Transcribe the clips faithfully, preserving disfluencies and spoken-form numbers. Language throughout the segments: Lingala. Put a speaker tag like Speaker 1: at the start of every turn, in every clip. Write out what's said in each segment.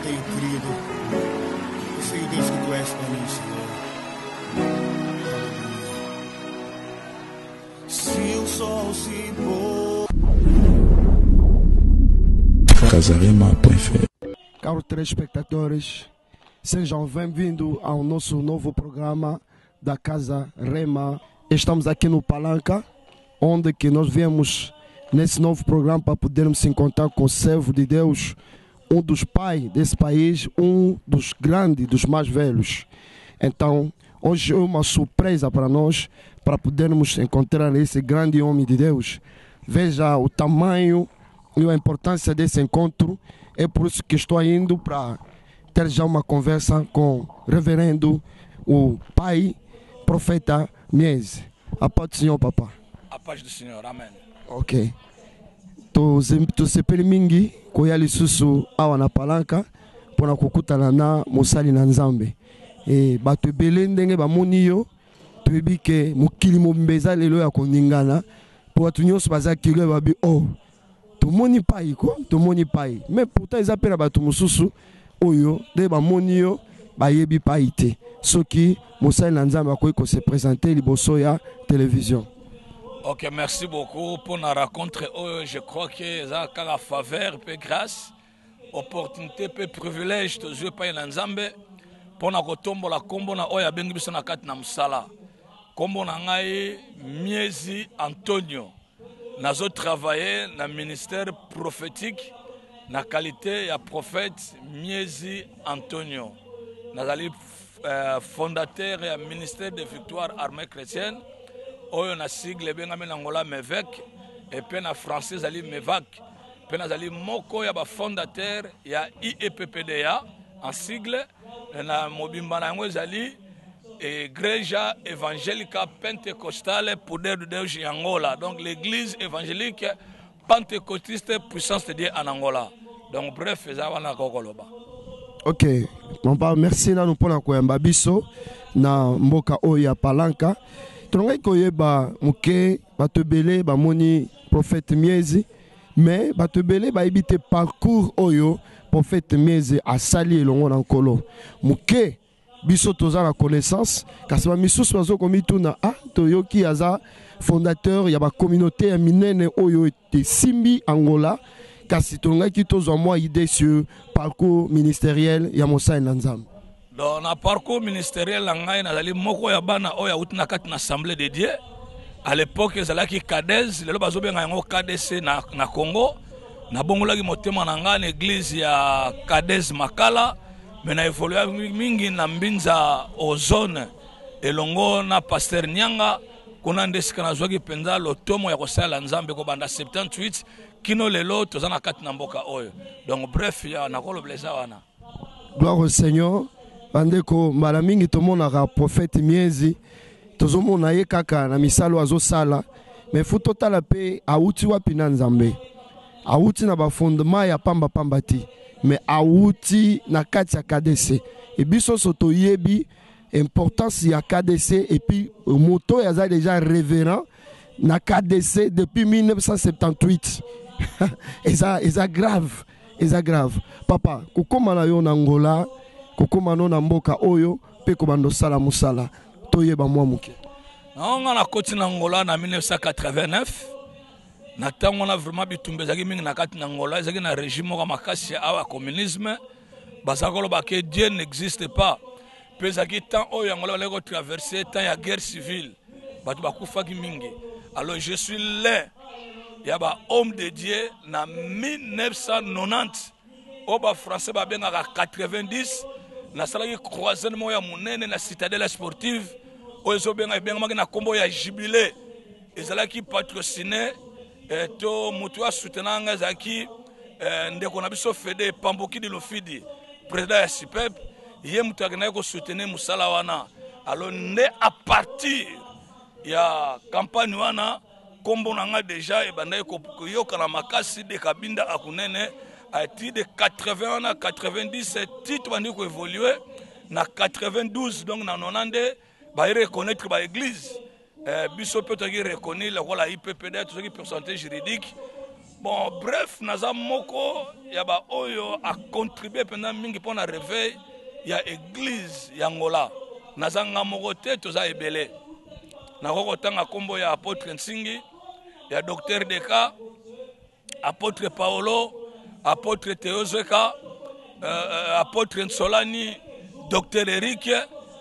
Speaker 1: tenho querido. Eu sei, Deus, que tu és para mim, Senhor. Se o sol se pôr.
Speaker 2: Casarema ponto f m.
Speaker 3: Caros telespectadores, sejam bem-vindos ao nosso novo programa da Casa Rema. Estamos aqui no Palanca, onde que nós viemos nesse novo programa para podermos se encontrar com o servo de Deus, um dos pais desse país, um dos grandes, dos mais velhos. Então, hoje é uma surpresa para nós, para podermos encontrar esse grande homem de Deus. Veja o tamanho e a importância desse encontro. É por isso que estou indo para ter já uma conversa com o reverendo, o pai, profeta Mieze. A paz do Senhor, papá.
Speaker 4: A paz do Senhor, amém.
Speaker 3: Ok. Tu se permingi koyali susu awa na Palanca pona kokutana na mosali na Nzambe. E batu ebele ndenge bamoni yo toyebi ke mokili mobimba lelo ya koningana po batu nyonso baza kilo babi oh tomoni pai ko tomoni pai mais pourtant eza pe na batu mosusu oyo nde bamoni yo bayebi pai te soki mosali na Nzambe akoki ko se présenter liboso ya télévision.
Speaker 4: Ok, merci beaucoup pour la rencontre. Oh, je crois que ça a la faveur, et grâce, opportunité, et privilège, tous les pays Nzambe pour na kotombo la kombo na oya bengi biso na kati na musala. Kombo na ngai Miezi Antonio. Nazo travailler na ministère prophétique na qualité ya prophète Miezi Antonio. Nazali euh, fondateur et ministère de Victoire Armée Chrétienne. Oyo na sigle benga mena ngola mevek et puis na français ali mevac puis na ali moko ya ba fondateur ya I E P P D A en sigle na mobimba na ngo zali Igreja Evangélica Pentecostale Poder de Deus en Angola, donc l'église évangélique pentecôtiste puissance de Dieu en Angola. Donc bref, ça va na kokoloba.
Speaker 3: Ok, mon père, merci na nous pour la koyamba biso na mboka oya Palanca. Trongai koyeba muke batebele ba moni prophète Miezi mais batebele ba ibite parcours oyo prophète Miezi asali elongo na nkolo muke biso toza la connaissance kasi ba misusu bazo komituna ah toyoki aza fondateur ya ba communauté ya minene oyo te simbi Angola kasi trongai ki tozo moi idée sur parcours ministériel ya mosai na Nzambe.
Speaker 4: Dans le parcours ministériel, nazali moko ya bana oya utina kati na assemblée de Dieu. À l'époque, ezalaki Kadez, lelo bazobenga yango K D C na na Congo. Na bongolaki motema na nga na église ya Kadez Makala, mais na évolué mingi na mbinza ozone elongo na pasteur Nyanga kuna ndesika na zwaki penza lotomo ya kosala Nzambe ko banda soixante-dix-huit kino lelo tozana kati na mboka oyo. Donc bref ya nakolo blesa wana.
Speaker 3: Gloire au Seigneur. Bandeko mbala mingi tomonaka prophète Miezi tozomona ye kaka na misalo azosala mais faut totala pe auti wapi na Nzambe auti na ba fondement ya pamba pamba ti mais auti na kati ya K D C et biso soto yebi importance ya K D C et puis moto ya za déjà révérend na K D C depuis mille neuf cent soixante-dix-huit et ça et ça grave et ça grave papa kokoma na yo na Angola kokoma na mboka oyo pe kobando sala musala toyeba mwa muke
Speaker 4: na na koti na Angola na mille neuf cent quatre-vingt-neuf na tango na vraiment bitumbe zaki mingi na kati na Angola zaki na régime moko makasi awa communisme basakolo ba que Dieu n'existe pas pe zaki temps oyo Angola leko traverser temps ya guerre civile batu bakufaki mingi. Alors je suis là ya ba homme de Dieu na mille neuf cent quatre-vingt-dix oba français ba benga quatre-vingt-dix na salaki croisement ya munene na citadelle sportive ozo benga benga na kombo ya jubilé ezalaki patrociné to mutu a soutenanga zaki ndeko na biso fede Pamboki de Lofidi président ya S I P E P ye mutu akena ko soutenir musala wana. Alors ne à partir ya campagne wana kombo nanga déjà e banda ko yoka na makasi de kabinda akunene a été de quatre-vingts à quatre-vingt-dix titre bandi ko évoluer na quatre-vingt-douze donc na quatre-vingt-dix ba reconnaître ba église euh biso peut être reconnaître la I P P D tout ce qui pourcentage juridique Bon, bref, naza moko ya ba oyo a contribué pendant mingi pour na réveil ya église ya Angola. Naza nga moko te toza ebele. Na koko tanga kombo ya apôtre Nsingi, ya docteur Deka, apôtre Paolo, apôtre Théozeka, euh, apôtre Nsolani, docteur Eric,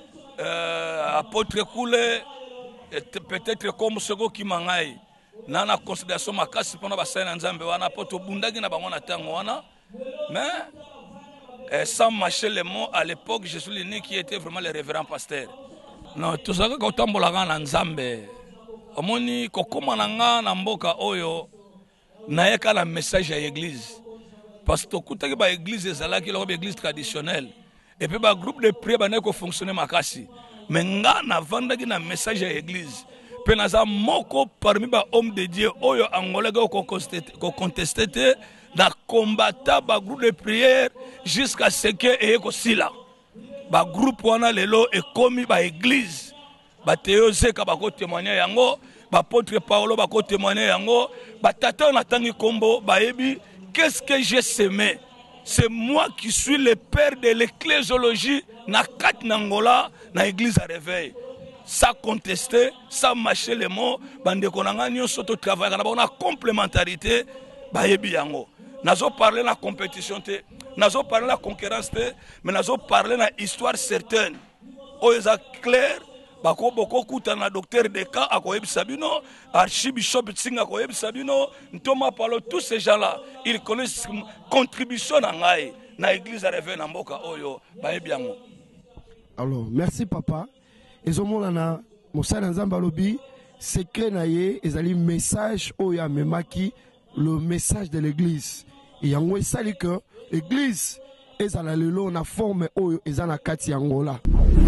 Speaker 4: euh, apôtre Koule, peut-être comme Sego Kimangai. Nana considération makasi pona basana nzambe wana poto bundaki na bango na tango wana. Mais eh, sans mâcher les mots, à l'époque, je suis l'unique qui était vraiment le révérend pasteur. Non, tout ça que otambola na nzambe. Omoni kokoma nanga na mboka oyo na yeka na message à l'église. Parce que kutaki ba église ezalaki la église traditionnelle. Et puis ba groupe de prière ba neko fonctionner makasi. Mais nga na vandaki na message à l'église. Penaza moko parmi ba homme de Dieu oyo angolais ko contesté na combattre ba groupe de prière jusqu'à ce que et ko sila. Ba groupe wana lelo e komi ba église. Ba Théozeka ba ko témoigner yango, ba apôtre Paolo ba ko témoigner yango, ba tata na tangi kombo ba ebi qu'est-ce que j'ai semé? C'est moi qui suis le père de l'ecclésiologie na kat Angola na église à réveil. Ça contester, ça mâcher les mots, bande konanga nyonso to travail kana ba na complémentarité ba ebi yango. Nazo parler la compétition te, nazo parler la concurrence te, mais nazo parler la histoire certaine. Oza clair, bako boko kuta na docteur Deka akoyeb Sabino, archibishop Tsinga akoyeb Sabino, Ntoma Palo, tous ces gens-là, ils connaissent contribution na ngai na église à réveil na mboka oyo ba ebi yango.
Speaker 3: Alors, merci papa. Ezomolana Mosala Nzamba lobi secret na ye ezali message oya memaki le message de l'église. Et yango esali que l'église ezala lelo na forme oyo ezana kati Angola.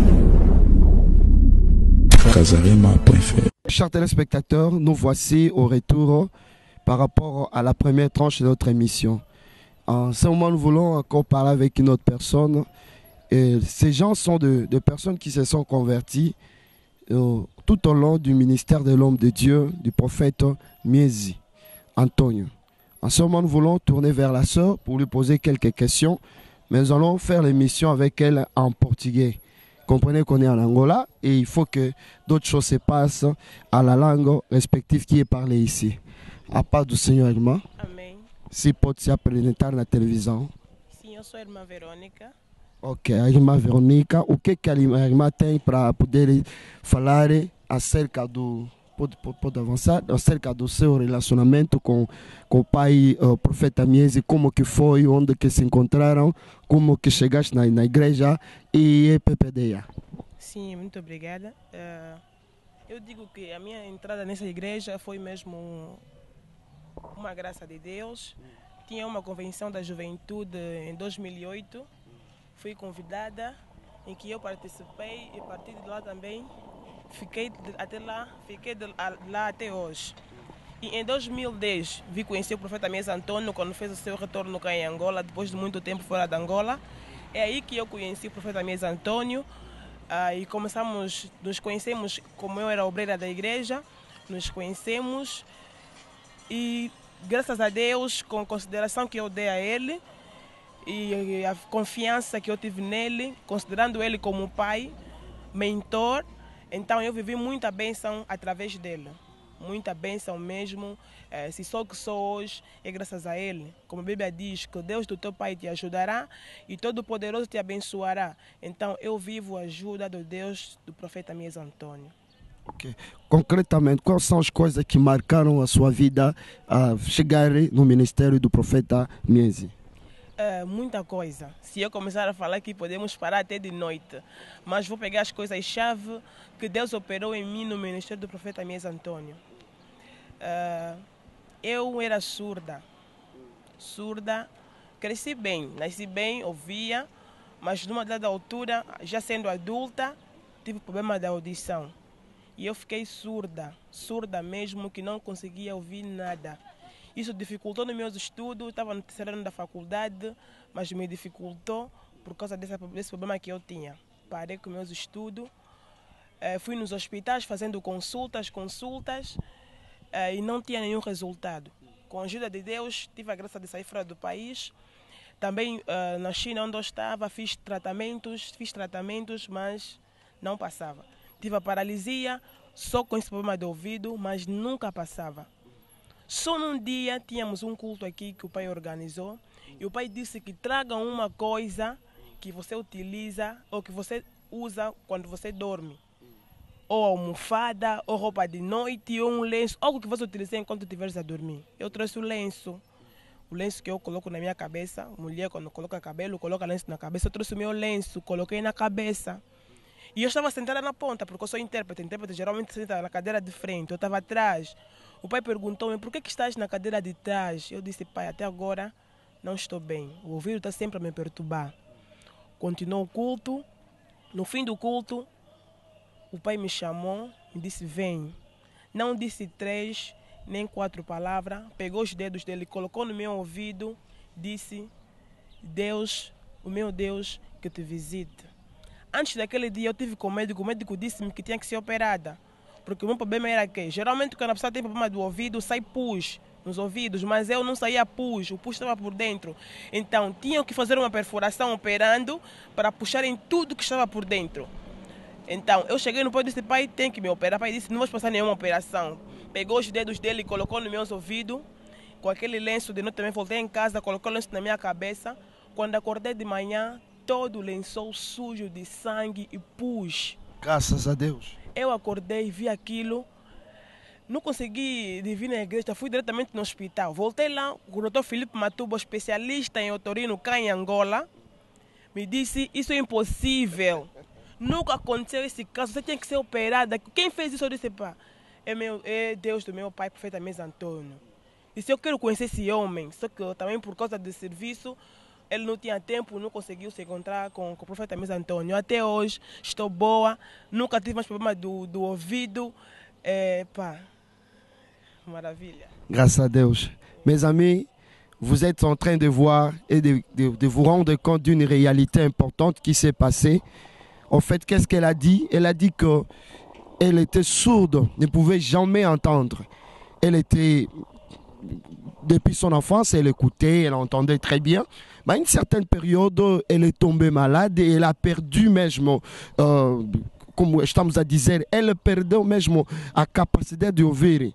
Speaker 2: Casarema point f r.
Speaker 3: Chers téléspectateurs, nous voici au retour par rapport à la première tranche de notre émission. En ce moment, nous voulons encore parler avec une autre personne. Et ces gens sont de, de personnes qui se sont converties euh, tout au long du ministère de l'homme de Dieu, du prophète Miezi, Antonio. En ce moment, nous voulons tourner vers la sœur pour lui poser quelques questions, mais nous allons faire l'émission avec elle en portugais. Comprenez qu'on est en Angola et il faut que d'autres choses se passent à la langue respective qui est parlée ici. À part du Seigneur Irma,
Speaker 5: Amém.
Speaker 3: si pode se apresentar na televisão.
Speaker 5: Sim, eu sou a irmã Verônica.
Speaker 3: Ok, a irmã Verônica, o que, que a irmã tem para poder falar acerca do. Pode, pode, pode avançar, acerca do seu relacionamento com, com o pai, o profeta Miezi, como que foi, onde que se encontraram, como que chegaste na, na igreja e E P P D A.
Speaker 5: Sim, muito obrigada. Uh, eu digo que a minha entrada nessa igreja foi mesmo uma graça de Deus. Tinha uma convenção da juventude em dois mil e oito. Fui convidada, em que eu participei e a partir de lá também fiquei até lá, fiquei de lá até hoje. E em dois mil e dez vi conhecer o profeta Miezi Antônio quando fez o seu retorno cá em Angola, depois de muito tempo fora de Angola. É aí que eu conheci o profeta Miezi Antônio uh, e começamos, nos conhecemos, como eu era obreira da igreja, nos conhecemos e graças a Deus, com a consideração que eu dei a ele, e a confiança que eu tive nele, considerando ele como pai, mentor, então eu vivi muita bênção através dele, muita bênção mesmo. Eh, se sou o que sou hoje, é graças a ele. Como a Bíblia diz, que o Deus do teu pai te ajudará e Todo-Poderoso te abençoará. Então eu vivo a ajuda do Deus do profeta Miezi Antônio.
Speaker 3: Okay. Concretamente, quais são as coisas que marcaram a sua vida a chegar no ministério do profeta Miezi?
Speaker 5: Uh, muita coisa. Se eu começar a falar aqui, podemos parar até de noite. Mas vou pegar as coisas-chave que Deus operou em mim no ministério do profeta Miezi Antônio. Uh, eu era surda. Surda. Cresci bem, nasci bem, ouvia. Mas numa dada altura, já sendo adulta, tive problema da audição. E eu fiquei surda. Surda mesmo, que não conseguia ouvir nada. Isso dificultou nos meus estudos, estava no terceiro ano da faculdade, mas me dificultou por causa desse, desse problema que eu tinha. Parei com meus estudos, eh, fui nos hospitais fazendo consultas, consultas, eh, e não tinha nenhum resultado. com a ajuda de Deus, tive a graça de sair fora do país. Também uh, na China, onde eu estava, fiz tratamentos, fiz tratamentos, mas não passava. Tive a paralisia, só com esse problema de ouvido, mas nunca passava. Só num dia tínhamos um culto aqui que o pai organizou e o pai disse que traga uma coisa que você utiliza ou que você usa quando você dorme. Ou almofada, ou roupa de noite, ou um lenço, algo que você utilize enquanto estiveres a dormir. Eu trouxe o lenço. O lenço que eu coloco na minha cabeça, mulher quando coloca cabelo, coloca lenço na cabeça, eu trouxe o meu lenço, coloquei na cabeça. E eu estava sentada na ponta, porque eu sou intérprete, intérprete geralmente senta na cadeira de frente, eu estava atrás. O pai perguntou-me, por que, que estás na cadeira de trás? Eu disse, pai, até agora não estou bem, o ouvido está sempre a me perturbar. Continuou o culto, no fim do culto, o pai me chamou e disse, vem. Não disse três, nem quatro palavras, pegou os dedos dele, colocou no meu ouvido, disse, Deus, o meu Deus, que te visite. Antes daquele dia eu tive com o médico, o médico disse-me que tinha que ser operada, porque o meu problema era que, geralmente quando a pessoa tem problema do ouvido, sai pus nos ouvidos, mas eu não saía pus, o pus estava por dentro. Então, tinham que fazer uma perfuração operando para puxarem tudo que estava por dentro. Então, eu cheguei no pai e disse, pai, tem que me operar. O pai disse, não vou passar nenhuma operação. Pegou os dedos dele e colocou nos meus ouvidos, com aquele lenço de noite também, voltei em casa, colocou o lenço na minha cabeça. Quando acordei de manhã, todo o lençol sujo de sangue e pus.
Speaker 3: Graças a Deus.
Speaker 5: Eu acordei, vi aquilo, não consegui vir na igreja, fui diretamente no hospital. Voltei lá, o doutor Filipe Matubo, especialista em otorino cá em Angola, me disse, isso é impossível. Nunca aconteceu esse caso, você tem que ser operada. Quem fez isso? Eu disse, pá, é, meu, é Deus do meu pai, profeta Mestre Antônio. E se eu quero conhecer esse homem, só que eu, também por causa do serviço, ele não tinha tempo, não conseguiu se encontrar com, com o profeta Mestre Antônio. Até hoje estou boa, nunca tive mais problema do, do ouvido. É, pá, maravilha.
Speaker 3: Grâce à Deus. Mes amis, vous êtes en train de voir et de, de, de vous rendre compte d'une réalité importante qui s'est passée. En fait, qu'est-ce qu'elle a dit? Elle a dit qu'elle était sourde, ne pouvait jamais entendre. Elle était, depuis son enfance, elle écoutait, elle entendait très bien. Mais à une certaine période, elle est tombée malade et elle a perdu même, euh, comme estamos a dizer, elle perdeu même a capacité de ouvir.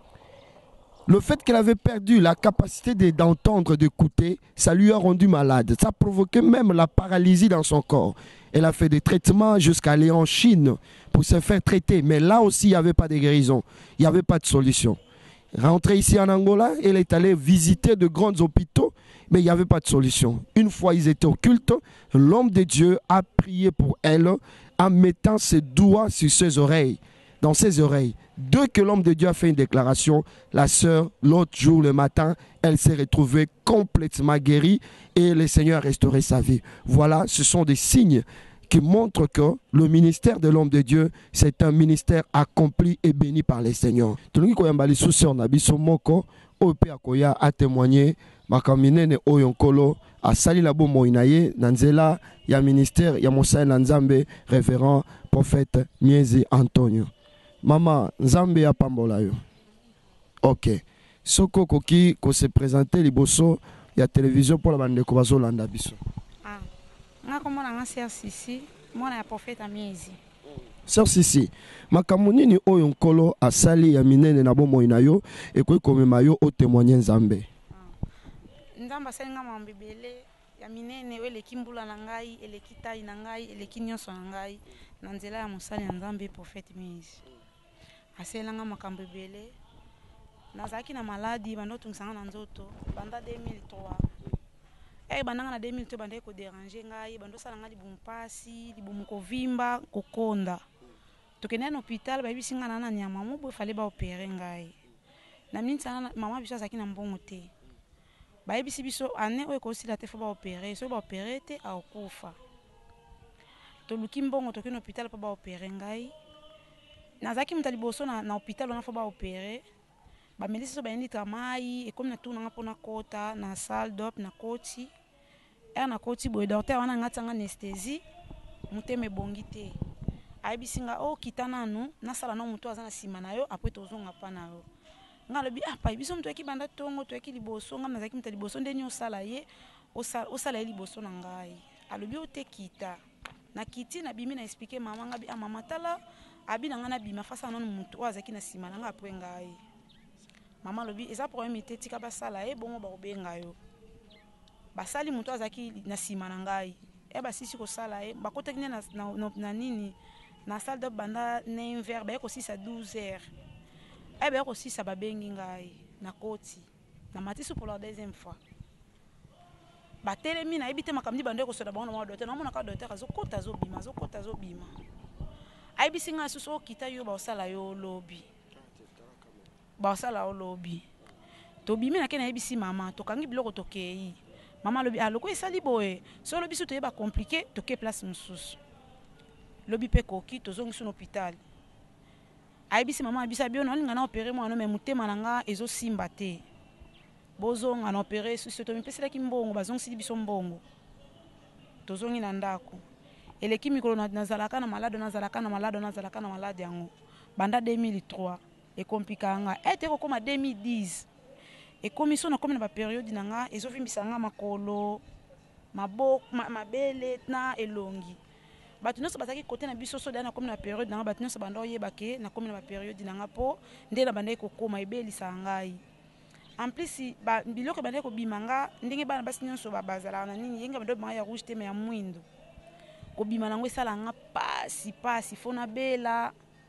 Speaker 3: Le fait qu'elle avait perdu la capacité d'entendre, d'écouter, ça lui a rendu malade. Ça a provoqué même la paralysie dans son corps. Elle a fait des traitements jusqu'à aller en Chine pour se faire traiter. Mais là aussi, il n'y avait pas de guérison. Il n'y avait pas de solution. Rentrée ici en Angola, elle est allée visiter de grands hôpitaux, mais il n'y avait pas de solution. Une fois ils étaient au culte, l'homme de Dieu a prié pour elle en mettant ses doigts sur ses oreilles, dans ses oreilles. Dès que l'homme de Dieu a fait une déclaration, la sœur, l'autre jour, le matin, elle s'est retrouvée complètement guérie et le Seigneur a restauré sa vie. Voilà, ce sont des signes qui montrent que le ministère de l'homme de Dieu, c'est un ministère accompli et béni par le Seigneur. Tulungi koyambali sous na biso moko ope akoya a témoigner makaminene oyonkolo asali la bo moinaye nanzela ya ministère ya mosai na Nzambe révérend prophète Miezi Antonio. Mama Nzambe ya pambola yo. OK. Soko koki ko se présenter liboso ya télévision pour la bande ko bazolanda biso.
Speaker 6: Ah. Nga komona nga Sœur Sissi, mwana ya prophète Miezi.
Speaker 3: Sœur Sissi, makambo nini oyo nkolo asali ya minene na bomoi na yo ekoki komema yo o témoigner Nzambe?
Speaker 6: Nzambe asali nga mambebele ya minene oyo eleki mbula na ngai, eleki tai na ngai, eleki nyonso na ngai na nzela ya mosali ya Nzambe prophète Miezi. Asali nga makambo ebele. Nazalaki na maladi bando tungisanga na nzoto banda deux mille trois. Eh bandanga na deux mille trois banda ko déranger ngai bando sala nga libumpasi libumu kovimba kokonda. Tokende na hôpital ba bisinga na na nyama mo bo fallait ba opérer ngai. Na mintsana mama biso azaki na mbongo te. Ba bisi biso ane oyo ko sila te fo ba opérer, so ba opérer te a okufa. To luki mbongo tokende na hôpital pa ba opérer ngai. Nazaki mutali boso na na hôpital on a fo ba opérer. Ba melisi so ba ndi tramai e comme na tuna ngapo na kota na salle d'op na koti. E na koti boy docteur wana ngatanga anesthésie muteme bongi te. Aibisinga o kitana no na sala no mutu azana sima na yo après tozonga pa na yo. ngalobi ah pa biso mtu eki banda tongo to eki liboso ngam nazaki mta liboso ndeni osala ye osala osala ye liboso na ngai alobi ote kita na kiti na bimi na expliquer mama ngabi ah mama tala abi na ngana bima fasa non mutu wazaki na sima na ngapwe ngai mama lobi eza problème te tika basala ye bongo ba obenga yo basali mutu azaki na sima na ngai e basisi ko sala ye bakotaki na, na, na, na nini na salle de banda neuf heures ba ko six à douze heures e ba ko six ba bengi ngai na koti na matisi pour la deuxième fois ba telemi na ebite makamdi bande ko soda bango na docteur na mona ka docteur azo kota zo bima zo kota zo bima ai bisinga suso kita yo ba sala yo lobby ba sala yo lobby to bimi na kena ebisi mama to kangi biloko to kei mama lobi aloko esali boye so lobi so to yeba compliqué to ke place mususu lobi pe koki to zongi sur l'hôpital ai bisi mama bisa bio no linga na opérer moi no me mutema nanga ezo simba te bozo ngana opérer so to mi pesela ki mbongo bazongi sidi biso mbongo to zongi na ndako eleki mikolo na nazalaka na malade nazalaka na malade nazalaka na malade yango banda deux mille trois e kompikanga ete ko koma deux mille dix e komiso na komi na ba période nanga ezovimbisa nga makolo maboko mabele na elongi batu nyonso bazaki kote na biso so na komi na période nanga batu nyonso banda oyeba ke na komi na ba période nanga po nde na banda kokoma ebelisa ngai en plus ba biloko banda ko bimanga ndenge bana basi nyonso babazala na nini yenga bando ba ya rouge te me ya mwindo ko bima nango esala nga pasi pasi fona bela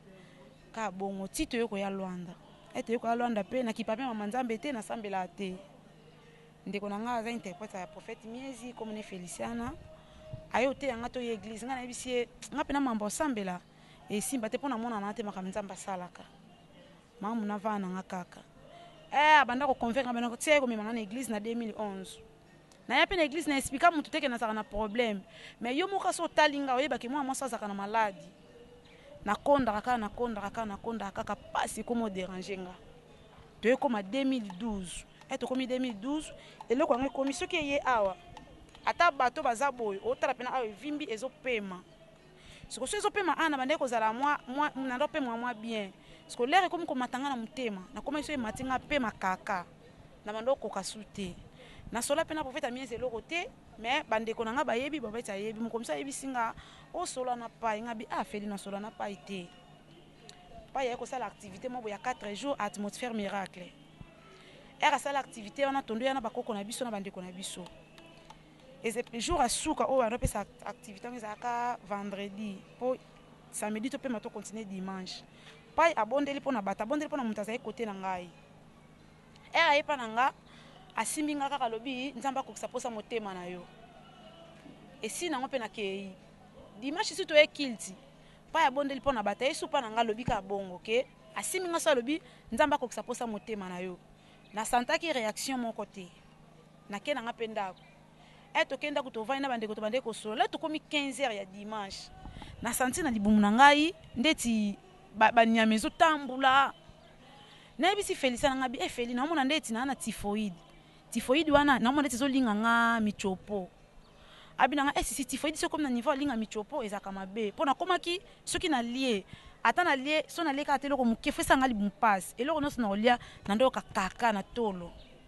Speaker 6: ka bongo tito yoko ya Luanda ete yoko ya Luanda pe na kipape mama Nzambe te na sambela te ndeko na nga za interprète ya prophète Miezi comme ne Feliciana ayo te yanga to ye église nga na bisie nga pe na mambo sambela e simba te pona mona na te makam Nzamba salaka mamu na vana nga kaka eh abanda ko convaincre bana ko tie ko mema na église na deux mille onze na ya pe na église na expliquer mutu te ke na saka na problème mais yo moka so talinga oyeba ke moi moi sa saka na maladie na konda kaka na konda kaka na konda kaka pasi komo déranger nga to e koma deux mille douze et to komi deux mille douze eloko nga commission ki ye awa ata bato baza boy otala pena awa vimbi ezopema siko so ezopema ana bande ko zala moi moi na ndo pema moi bien siko lere komi ko matanga na mutema na koma so e matinga pema kaka na bando ko kasute na sola pena prophète Miezi eloko te mais bande ko nga bayebi babeta yebi mo komisa yebi singa o sola na pa ngabi a feli na sola na pa ite pa ya ko sala activité mo ya quatre jours atmosphère miracle era sala activité on a tondu yana bakoko na biso na bande ko na biso et ce jour à souka o on pesa activité ngaka vendredi po samedi to pe mato continuer dimanche pa abondeli pona bata abondeli pona mutaza côté na ngai era yepa na nga asimbinga kaka lobi Nzamba ko saposa motema na yo esi na ngope na kei dimanche si to e kilti pa ya bondeli pona bata yesu pa na nga lobi ka bongo ke asimbinga so lobi Nzamba ko saposa motema na yo na santaki réaction mon côté na ke na nga pendako eto kenda ko to vai na bande ko to bande ko solo to komi quinze heures ya dimanche na santi na libumu na ngai ndeti ba, ba nyamezo tambula na bisi Feliciana ngabi e Feli na mona ndeti na na typhoid typhoid wana na mona ndeti zo linga nga michopo abina nga esi typhoid so comme na niveau linga michopo ezaka mabe pona komaki soki na lié ata na lié so na leka atelo ko mukefesa ngali bumpass eloko no na olia na ndo kakaka na tolo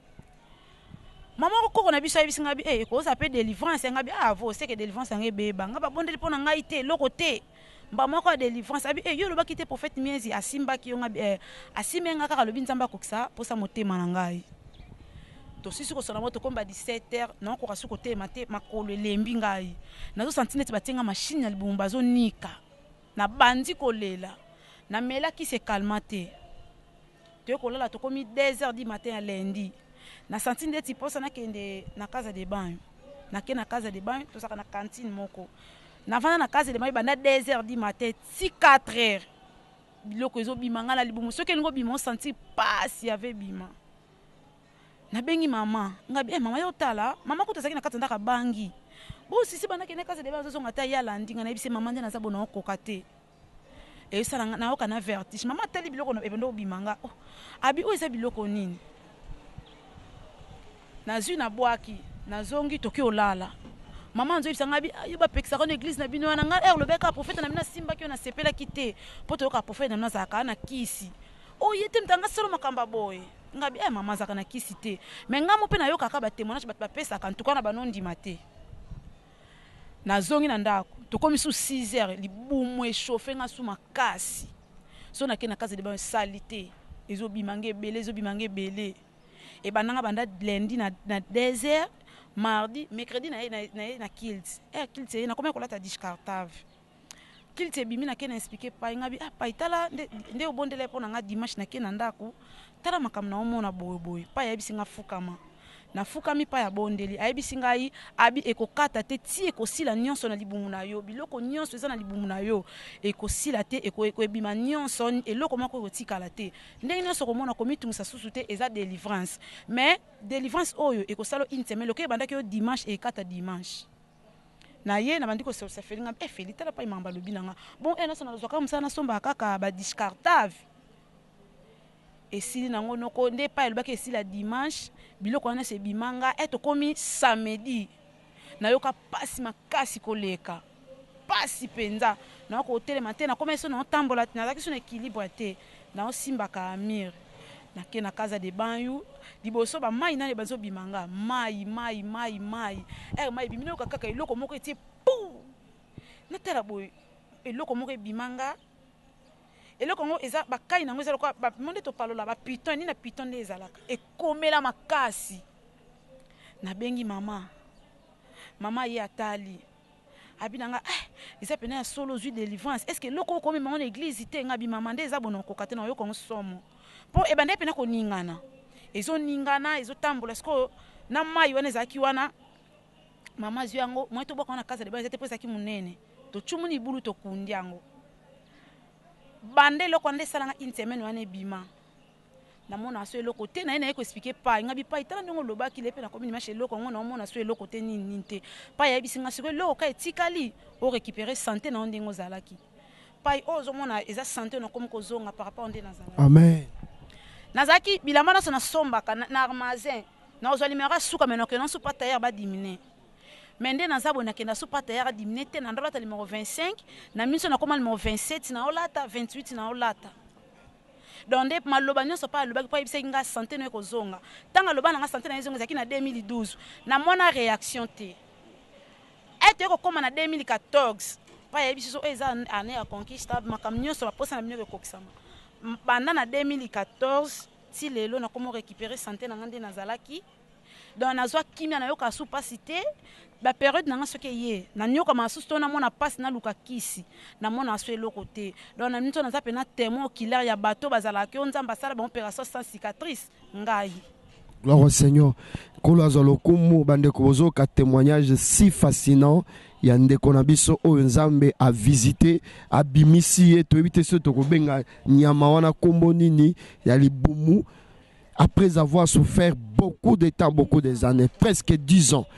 Speaker 6: mama ko ko na biso ebisi ngabi eh ko ça peut délivrance ngabi ah vo c'est que délivrance ngabi beba ngaba bondeli pona ngai te loko te mba moko ya délivrance abi eh yo loba kite prophète Miezi asimba ki yo ngabi eh asimenga kaka lobi Nzamba kokisa posa motema na ngai to sisi ko sona moto komba dix-sept heures na ko kasu ko te mate makolo elembi ngai nazo santinete batenga machine ya libumba zo nika na bandi kolela na mela ki se calmate to ko lala to komi deux heures du matin ya lundi na santine ti posa na kende na casa de banho na ke na casa de banho to saka na cantine moko na vana na casa de banho banda deux heures du matin ti quatre heures biloko ezo bima ngala libumu soki ngo bima senti pas y avait bima na bengi mama ngabi eh mama yo tala mama ko tozaki na katanda ka bangi bo sisi bana ke na casa de banho zo ngata ya landinga na bise mama ndena zabona okokate e sala na oka na vertige mama tali biloko no ebendo bimanga oh abi o eza biloko nini na zu na boaki na zongi toki olala mama nzo ibisanga bi yo ba pekisa ko na église na bino na nga er lobeka prophète na mina simba ki na sepela kite poto ka prophète na nazaka na kisi oh yete mtanga solo makamba boy ngabi eh mama zaka na kisi te mais ngamo pe na yo kaka ba témoignage bat ba pesa kan tuka na banondi mate na zongi na ndako to komi sous six heures libumu échauffé nga sous makasi so na ke na casa de ba salité ezo bimange belé ezo bimange belé et bananga banda lundi na na deux heures mardi mercredi na na na kilt eh kilt na comme ko lata discartable kilt bimi na ke na expliquer pa ngabi ah pa itala nde obondele pona nga dimanche na ke na ndako tala makam na omona boy boy pa yebisi nga fukama na fukami pa ya bondeli ayebisi ngai abi ekokata te ti ekosila nyonso na libumu na yo biloko nyonso eza na libumu na yo ekosila te ekobima nyonso eloko moko ekotikala te ndenge nyonso komona komitungisa susu te eza délivrance mais délivrance oyo ekosala une semaine loke ebandaki yo dimanche ekata dimanche na ye na bandiko se felinga e feli tala pa imamba lobi nanga bon e naso na zoka musana na somba kaka ba discartable esili nango noko nde pa elobaki esila dimanche biloko wana se bimanga eto komi samedi na yoka pasi makasi koleka pasi penza na ko telema te na komeso na tambola na zaki so na équilibre te na osimba ka amir na ke na casa de banyu liboso ba mai na le bazo bimanga mai mai mai mai eh mai bimino kaka eloko moko etie pou na tera boy eloko moko bimanga eloko ngo eza bakai nango eza lokwa ba monde to palola ba piton ni na piton de ezalaka ekomela makasi na bengi mama mama ye atali abinanga eh eza pena solo zu délivrance est-ce que loko komi mon église te ngabi mama nde eza bono kokate na yo ko somo po e bande pena ko ningana ezo ningana ezo tambola sko na mai wana ezaki wana mama zu yango moi to boko na casa de base te pesa ki munene to chumuni bulu to kundi yango bande loko nde salanga une semaine wana bima na mona aso eloko te na ina eko expliquer pa ngabi pa itala ndongo loba ki lepe na komini mache eloko ngo na mona aso eloko te nini ninte pa ya bisinga siko eloko ka etikali o récupérer santé na ndingo zalaki pa ozo mona eza santé na komo kozonga par rapport ndé na zalaki
Speaker 3: amen
Speaker 6: nazaki bilama na sona somba na armazin na ozo limera suka menoko na su pa tailleur ba diminuer mende na zabo na kenda su pa tailleur diminuer te na ndolata numéro vingt-cinq na minso na koma numéro vingt-sept na olata vingt-huit na olata donde maloba nyonso pa loba pa ibisa nga santé no ekozonga tanga loba na nga santé na ezonga zaki na deux mille douze na mona réaction te ete ko koma na deux mille quatorze pa yebisi so eza année ya conquista makam nyonso ba posa na minoko ekokisama banda na deux mille quatorze ti lelo na komo récupérer santé na ngande na zalaki donc na zwa kimia na yoka su pasité ba période na nga soke ye na nyoka masusu to na mona passe na luka kisi na mona aso eloko te donc na minto na za pena témoin oculaire ya bato bazala ki onzamba sala ba opération sans cicatrice ngai
Speaker 3: gloire au Seigneur kolo azolo kumu bande ko bozo ka témoignage si fascinant ya ndeko na biso oyo nzambe a visité abimisi ye to ebite so to ko benga nyama wana kombo nini ya libumu après avoir souffert beaucoup de temps, beaucoup des années, presque dix ans.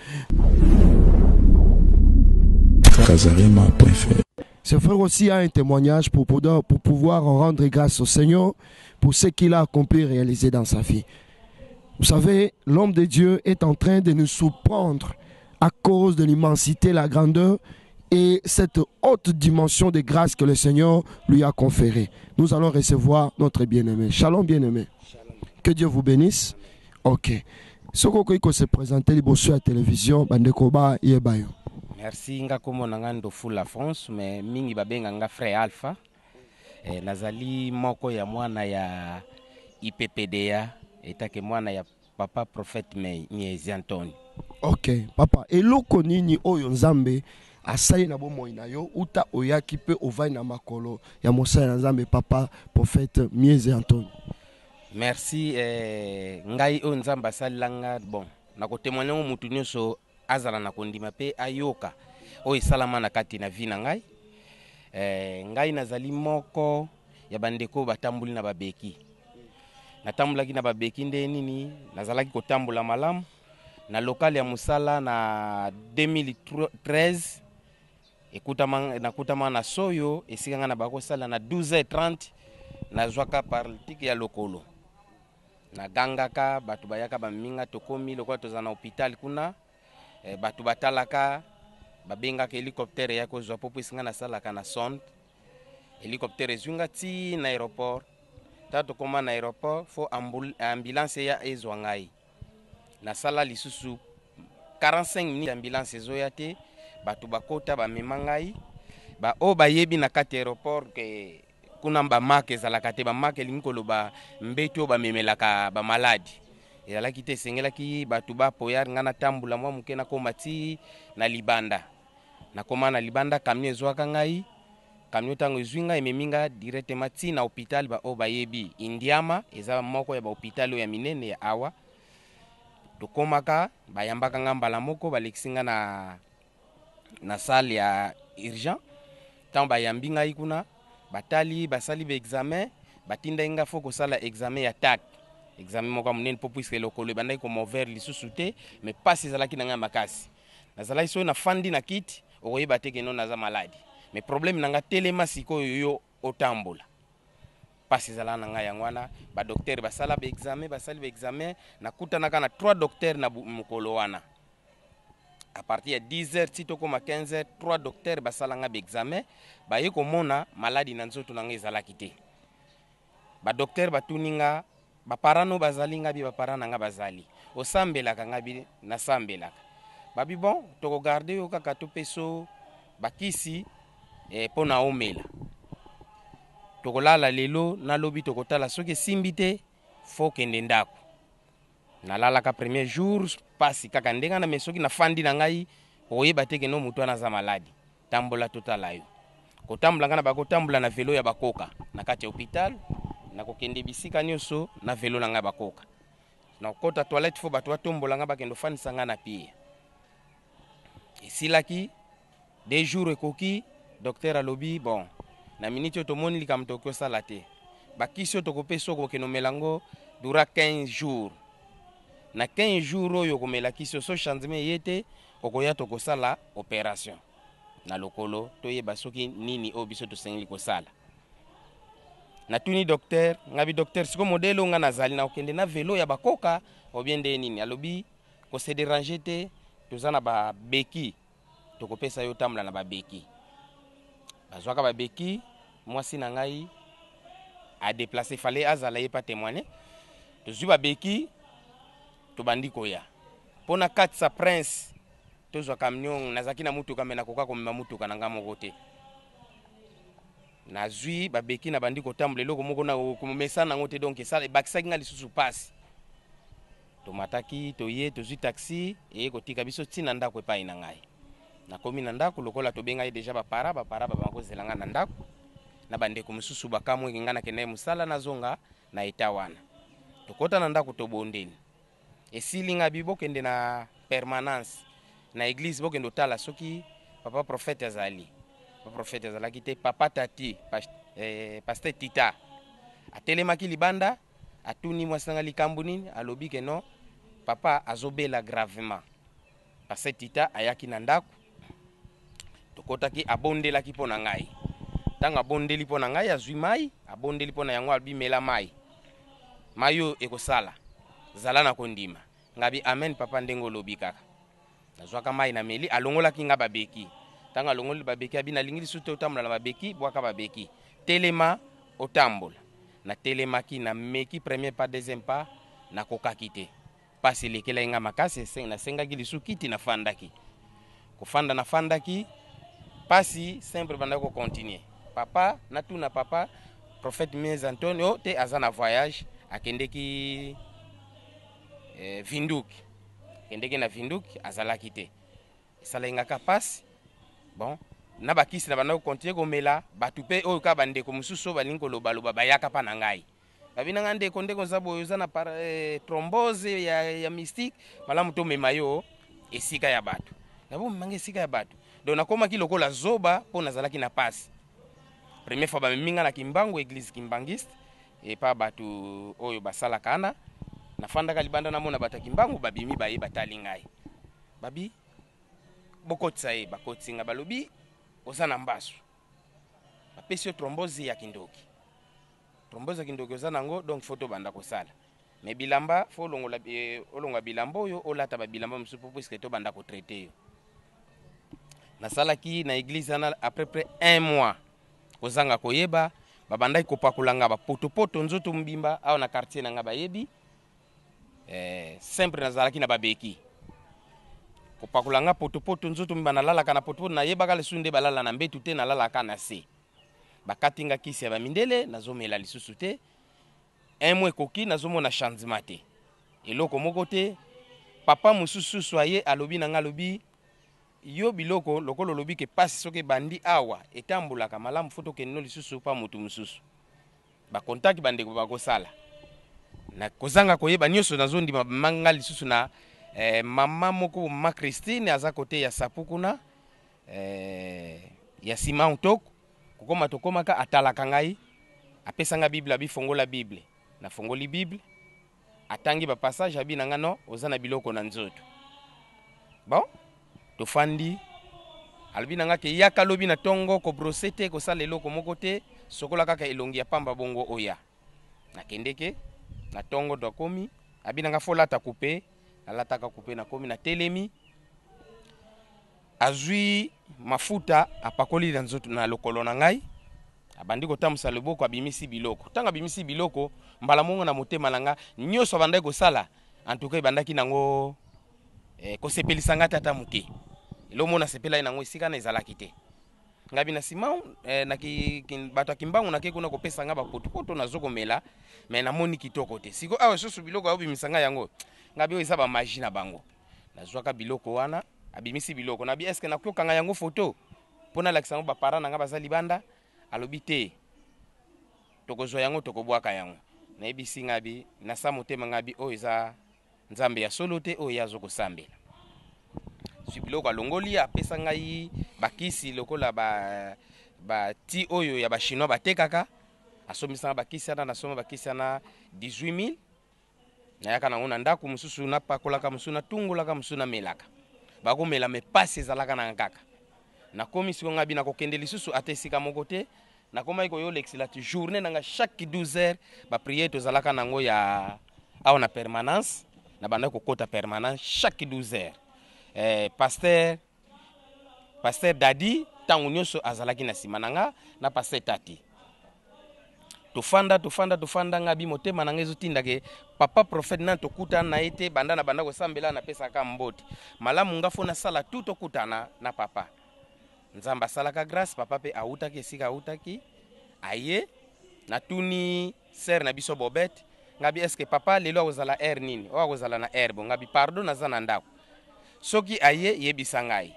Speaker 2: Casarema point F R.
Speaker 3: Ce frère aussi a un témoignage pour, pour, pour pouvoir rendre grâce au Seigneur pour ce qu'il a accompli et réalisé dans sa vie. Vous savez, l'homme de Dieu est en train de nous surprendre à cause de l'immensité, la grandeur et cette haute dimension de grâce que le Seigneur lui a conférée. Nous allons recevoir notre bien-aimé. Shalom bien-aimé. Que Dieu vous bénisse. Ok. Ce qu'on se présenter les à la télévision, Bandekoba Yebayo.
Speaker 7: Merci nga komo nangando full la France mais mingi babenga nga frère Alpha. Eh, nazali moko ya mwana ya I P P D A etake mwana ya papa prophète Miezi Antoni.
Speaker 3: Ok, papa. Eloko nini oyo nzambe asali na bomo ina yo uta oyaki pe ovai na makolo ya mosala na nzambe papa prophète Miezi Antoni.
Speaker 7: Merci eh, ngai o nzamba salanga bon nako témoigner mo mutu nyonso azala na kondima pe ayoka o isalama na kati na vina ngai eh, ngai nazali moko ya bandeko batambuli na babeki natambulaki na babeki nde nini nazalaki kotambula malamu na local ya musala na deux mille treize ekutama nakutama na soyo esikanga na bako sala na douze heures trente na zwaka parlitique ya lokolo na gangaka batu bayaka baminga tokomi lokwa tozana hôpital kuna e, batu batalaka babengaka hélicoptère yako zwa popo isinga na salaka na sonde hélicoptère ezunga ti na aéroport ta tokóma na aéroport fo ambulance ya ezwa ngai nasala lisusu quarante-cinq minutes ambulance ezoya te bato bakota bamema ngai ba o bayebi na kati aéroport ke kuna bamake ezalaka te bamake elingi koloba mbeto bamemelaka bamaladi ezalaki te esengelaki bato bapoya nga natambula mwa moke nakóma ti na libanda nakóma na libanda camion ezwaka ngai camion ntango ezwi ngai ememi nga directement ti na hôpital ba o bayebi Indiama eza moko ya bahôpital oyo ya minene ya awa tokómaka bayambaka nga mbala moko balekisi nga na, na salle ya urgent ntango bayambi ngai kuna batali basali ba examen batinda nga fo kosala examen ya tak examen moko monene mpo puiske lokolo ebandaki komovere lisusu te mais pasi ezalaki na ngai makasi nazalaki soki nafandi na kiti okoyeba te keno naza maladi mais problème na nga telema sikoyo yo otambola pasi ezala na ngai yango wana badoktere basala ba examen basali ba examen nakutanaka na trois docteurs na mokolo wana à partir ya dix heures ti tokóma quinze heures trois docteurs basala nga ba examen baye komona maladi na nzoto na ngai ezalaki te badoktere batuni nga baparano bazali nga bi bapara na nga bazali osambelaka nga bi nasambelaka babi bon tokogarde yo kaka topeso bakisi eh, mpo na omela tokolala lelo nalobi tokotala soki esimbi te fo kende ndako nalalaka premier jour pasi kaka ndenge na me soki nafandi na ngai okoyeba te keno motu wana aza maladi tambola totala yo kotambola nga na bakotambola na velo ya bakoka na kati ya hôpital nakokende bisika nyonso na velo na ngai bakoka nakokota toilette fo bato batombola nga bakende ofandisa nga na pied esilaki deux jours ekoki docteur alobi bon na miniti oyo tomoni likambo tokoki osala te bakisi oyo tokopesa okokende omela ngo dura quinze jours na quinze jours oyo okomela kisi oyo so changement ye te okoya tokosala opération na lokolo toyeba soki nini oyo biso tosengeli kosala natuni docteur ngabi docteur siko modele nga nazali na okende na velo ya bakoka obiende nini alobi ko se déranger te toza na babeki tokopesa yo tambola na babeki bazwaka babeki mwasi na ngai a déplacer fallait azala ye pa témoigner tozwi babeki tobandi koya mpona katisa prince tozwa camion nazaki na mutuka me nakoka komema mutuka na ngai moko te nazwi babeki na bandi kotambola eloko moko na komomesa nango te donc esala ebakisaki nga lisusu pasi tomataki toye tozwi taxi eye kotika biso ntina ndako epai na ngai nakomi na ndako lokola tobenga ye deja bapara bapara babanga kozela nga na ndako na bandeko mosusu bakamweke nga nakende mosala nazonga na eta wana tokota na ndako tobondeli esili nga bi bokende na permanence na église bokende otala soki papa prophète azali papa prophète azalaki te papa tati eh, pasteur tita atelemaki libanda atuni mwasi nanga likambo nini alobi ke non papa azobela gravement pasteur tita ayaki na ndako tokotaki abondelaki mpo na ngai ntango abondeli mpo na ngai azwi mai abondeli mpo na yango abimela mai mai oyo ekosala zala na kondima ngabi amen papa ndenge olobi kaka nazwaka mai na meli alongolaki nga babeki ntango alongoli babeki abi nalingi lisusu te otambola na babeki bwaka babeki telema otambola na telemaki na meki premier pas deuxième pas nakokaki te pasi elekelaki nga makasi nasengaki lisusu kiti nafandaki kofanda nafandaki pasi simple bandaki kocontinue papa natuna papa prophète Mies Antonio te aza na voyage akendeki eh, Vinduki akendeki na Vinduki azalaki te esalaki ngaka pasi bon na bakisi na bandaki kocontinue komela bato mpe oyo ka bandeko mosusu balingi kolobaloba bayaka mpa na ngai babi na nga ndeko ndeko oza boyo oza na eh, thrombose ya, ya mystique malamu tomema yo esika ya bato nabomemanga esika ya bato donc nakomaki lokola zoba mpo nazalaki na pasi première fois bameminga na Kimbangu église kimbangiste epa bato oyo basalaka ana nafandaka libanda namona bato ya Kimbangu babimi baye batali ngai babi bokotisa ye bakotisinga balobi oza na mbasu bapesi yo thrombose ya kindoki thrombose ya kindoki oza nango donc foto banda kosala me bilamba fo olongola eh, olonga bilamba oyo olata babilamba mosusu mpo puiske to banda kotraite yo nasalaki na église wana à peu près un mois kozanga koyeba babandaki kopakula nga bapotopoto nzoto mbimba awa na quartier na nga bayebi eh, sempre nazalaki na babeki kopakula nga potopoto nzoto mbimba nalalaka na potopoto nayebaka lisusu nde balala na mbetu te nalalaka na se bakati nga kisi ya bamindele nazomela lisusu te un mois ekoki nazomona changement te eloko moko te papa mosusu aye alobi na nga alobi yo biloko lokolo lobi ke pasi soki bandi awa etambulaka malamu foto kenino lisusu pa mutu mosusu bakontaki bandeko bakosala na kozanga koyeba nyonso nazondima manga lisusu na eh, mama moko mama Christine aza kote ya sapukuna eh, ya sima ntoko kokoma tokomaka atalaka ngai apesanga bible abifongola bible na fongoli bible atangi ba passage abi nanga no ozana biloko na nzoto bon tofandi albi nanga ke yaka lobi na tongo ko brosete ko sala eloko moko te sokola kaka elongi ya pamba bongo oya nakendeke na tongo do komi abi nanga folata coupe alataka coupe na komi na telemi azui mafuta apakoli na nzoto na lokolo na ngai abandi kotambusa loboko abimisi biloko tanga bimisi biloko mbala mongo na motema nanga nyoso abandaki kosala antuka ebandaki nango eh, kosepelisa nga tata muke elomona sepela nango esika na ezalaki te ngabi na sima eh, na ki, ki bato kimbangu na ke kuna kopesa nga bapotopoto nazokomela me namoni kitoko te siko awe susu biloko abimisa nga yango ngabi o eza ba magie na bango nazwaka biloko wana abimisi biloko nabi eske nakoka nga yango foto pona lakisa ba para na nga bazali banda alobi te tokozwa yango tokobwaka yango nayebisi ngabi na sa motema ngabi o eza nzambe ya solo te o yazo kosambela sibiloko alongoli apesa ngai bakisi lokola ba ba ti oyo ya ba chinois batekaka asomisa bakisi ana nasoma bakisi ana dix-huit mille na yaka na ngona ndako mususu na pakolaka mususu na tungulaka mususu na melaka bakomela me pasi ezalaka na nkaka na komisi ko ngabi na kokende lisusu atesika moko te na koma iko yo l'excellente journée nanga chaque douze heures ba prière to zalaka nango ya awa na permanence na banda ko kota permanence chaque douze heures eh pasteur pasteur Dadi tangu nyonso azalaki na sima nanga na pasteur Tati tofanda tofanda tofanda ngabi motema nanga ezotinda ke papa prophète na tokuta na ete banda na banda ko sambela na pesa ka mboti malamu ngafo na sala tout tokutana na papa nzamba salaka grâce papa pe autaki esika autaki aye natuni ser na biso bobet ngabi eske papa lelo ozala air nini o ozala na air bo ngabi pardon nazana ndako soki aye yebisa ngai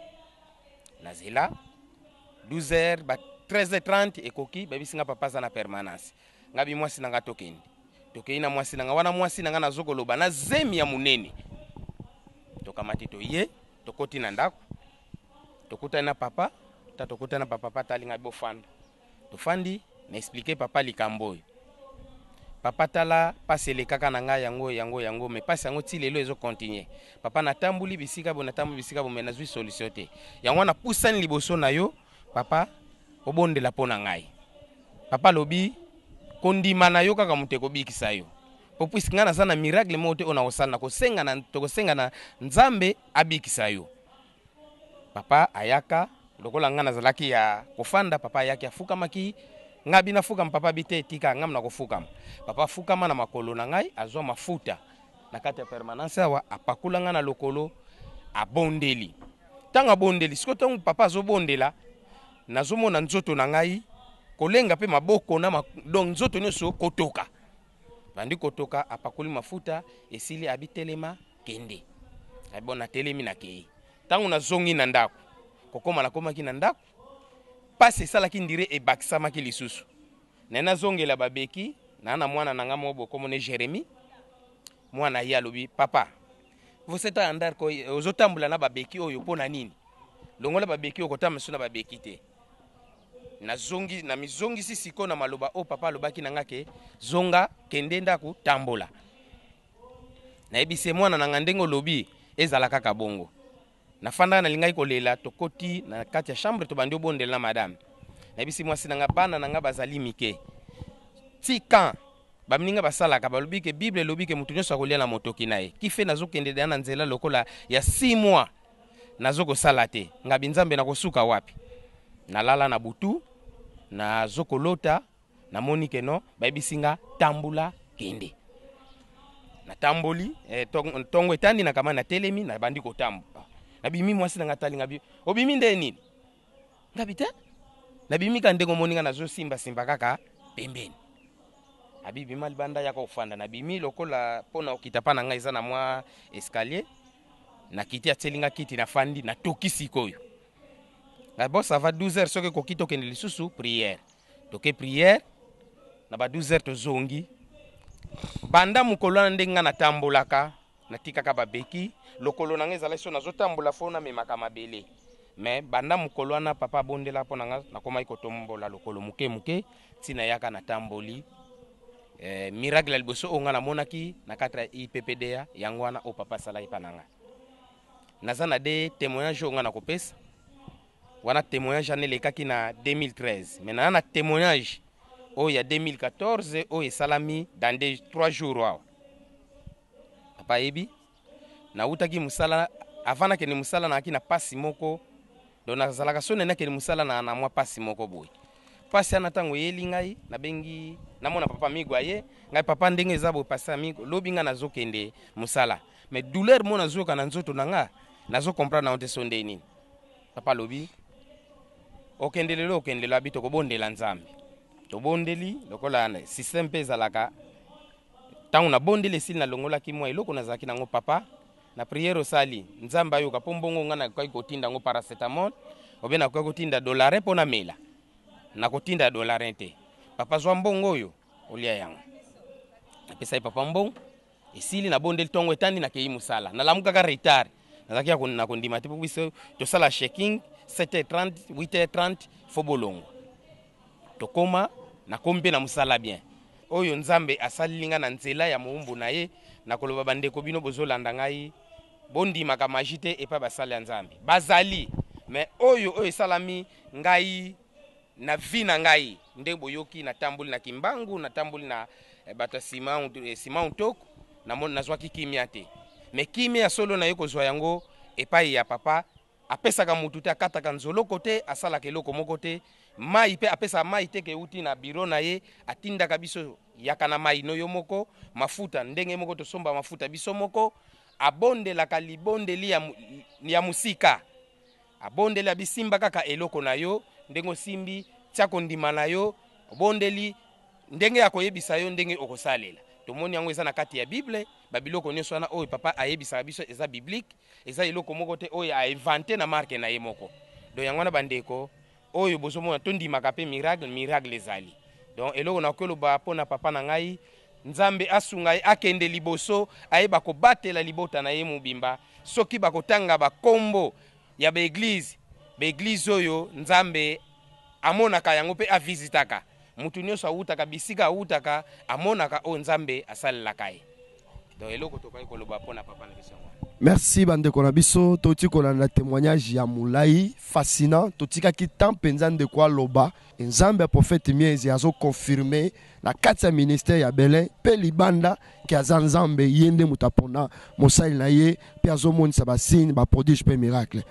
Speaker 7: nazela douze heures ba treize heures trente ekoki babisi nga papa za na permanence ngabi mwasi nanga tokeni tokei na mwasi nanga wana mwasi nanga nazokoloba na zemi ya munene tokamati to ye tokoti na ndako tokuta na papa ta tokuta na papa pata linga bofanda tofandi na expliquer papa likambo papa tala pasele kaka na nga yango yango yango me pasi yango ti lelo ezo continuer papa na tambuli bisika bo na tambuli bisika bo me na zwi solution te yango na pusani liboso na yo papa obondela pona ngai papa lobi kondima na yo kaka muteko bikisa yo po puisque ngana sana miracle mote ona osana ko senga na to senga na nzambe abikisa yo papa ayaka lokola ngana zalaki ya kofanda papa ayaki afuka maki ngabi na fuka papa bite tika ngam na kofuka papa fuka mana makolo na ngai azwa mafuta na kati ya permanence wa apakula ngana lokolo abondeli tanga bondeli sikoto papa zo bondela nazomona nzoto na ngai kolenga pe maboko na ma, donc nzoto nyoso kotoka bandi kotoka apakuli mafuta esili abitelema kende abona telemi na kei tangu na zongi na ndako kokoma na koma ki na ndako pasi salaki ndire e bakisama ki lisusu nena zongela babeki na na mwana nanga mobo komo ne Jérémie mwana ya lobi papa vous êtes en ndar ko ozotambula na babeki oyo pona nini longola babeki okotama suna babeki te na zongi na mizongi sisiko na maloba o papa lobaki nanga ke zonga kende ndako tambola na ebise mwana nanga ndengo lobi ezala kaka bongo na fanda na lingai kolela tokoti na kati ya chambre to bandi obondela na madame na bisi mwasi nanga bana nanga bazali mike tika bamninga basalaka balobi ke bible lobi ke mutu nyonso akolia na motoki naye kife nazokende na nzela lokola ya six mois nazoko sala te ngabi nzambe na kosuka wapi nalala na butu na zokolota namoni ke no bayebisinga tambula kende na tamboli eh, tong, tongo etandi na kama na telemi na bandi kotambola na bimi mwasi na ngatali ngabi obimi nde nini ngabita na bimi ka ndenge moninga nazo simba simba kaka pembeni abibi mal banda ya kofanda na bimi lokola pona okitapa na ngai za na mwa escalier na kiti atselinga kiti na fandi na toki sikoyo na bo ça va douze heures soki kokito kende lisusu prière toke prière na ba douze heures to zongi banda mukolo na ndenga na tambolaka na tikaka babeki lokolo na ngeza leso nazo tambola fona memaka mabele mais banda mukolo na papa bondela pona nga nakoma ikotombola lokolo muke muke tina yaka na tamboli eh, miracle alboso onga na monaki na katra I P P D ya yangwana o papa sala ipananga nazana de témoignage onga na kopesa wana témoignage ane lekaki na deux mille treize mais na témoignage oh il y a deux mille quatorze oh et salami dans des trois jours wao papa ebi na utaki musala avana ke ni musala na akina pasi moko dona zalaka sone na ke ni musala na na mwa pasi moko boy pasi ana tango yeli ngai na bengi na mona papa migo aye ngai papa ndenge zabo pasi amigo lobinga na zokende musala mais douleur mona zoka na nzoto nanga nazo comprendre na onte sonde nini papa lobi okendelelo okendelo abito ko bondela nzambe to bondeli lokola na système pesa laka tangu na bondeli sili na longola ki mwa iloko na zaki nango papa na prière sali nzamba yo kapombongo ngana kwa kotinda ngo paracetamol obena kwa kotinda dolare pona mela na kotinda dolare te papa zwa mbongo yo olia yango pesa papa mbongo esili na bondeli tongo etandi na kei musala na lamuka ka retard na zaki ya na kondima te biso to sala checking sept heures trente huit heures trente fo bolongo tokoma na kombe na musala bien oyo nzambe asalilinga na nzela ya muumbu na ye na koloba bandeko bino bozolanda ngai bondi makamajite epa basala ya nzambe bazali mais oyo oyo salami ngai na vina ngai nde boyoki na tambuli na kimbangu na tambuli na eh, bata sima eh, sima utoko na mon nazwaki kimia te mais kimia solo na yeko zwa yango epai ya papa apesaka mutu te akataka nzolo kote asalaka eloko moko te mai pe apesa mai te ke uti na biro na ye atindaka biso yaka na mai no yo moko mafuta ndenge moko to somba mafuta biso moko abondelaka libondeli ya, ya musika abondeli bisimba kaka eloko na yo ndengo simbi tiako ndima na yo bondeli ndenge ya koyebisa yo ndenge okosalela tomoni yango eza na kati ya Bible babiloko nyonso wana oyo papa ayebisa biso eza biblique eza eloko moko te oyo a inventé na marque na ye moko do yango na bandeko oyo bozomona tondimaka pe miracle miracle ezali donc eloko na koloba pona papa na ngai nzambe asunga ye akende liboso ayeba kobatela libota na ye mobimba soki bakotanga bakombo ya baeglise baeglise oyo nzambe amonaka yango pe avisitaka mutu nyonso awutaka bisika awutaka amonaka o nzambe asalelaka ye donc eloko tokai koloba pona papa na biso.
Speaker 3: Merci bandeko na biso toti kolanda témoignage ya mulai fascinant totika ki temps penza de kwa loba nzambe prophète miezi azo confirmer na kati ya ministère ya Belin pe libanda ki azanzambe yende mutapona mosali na ye pe azomonisa ba signe ba prodige pe miracle.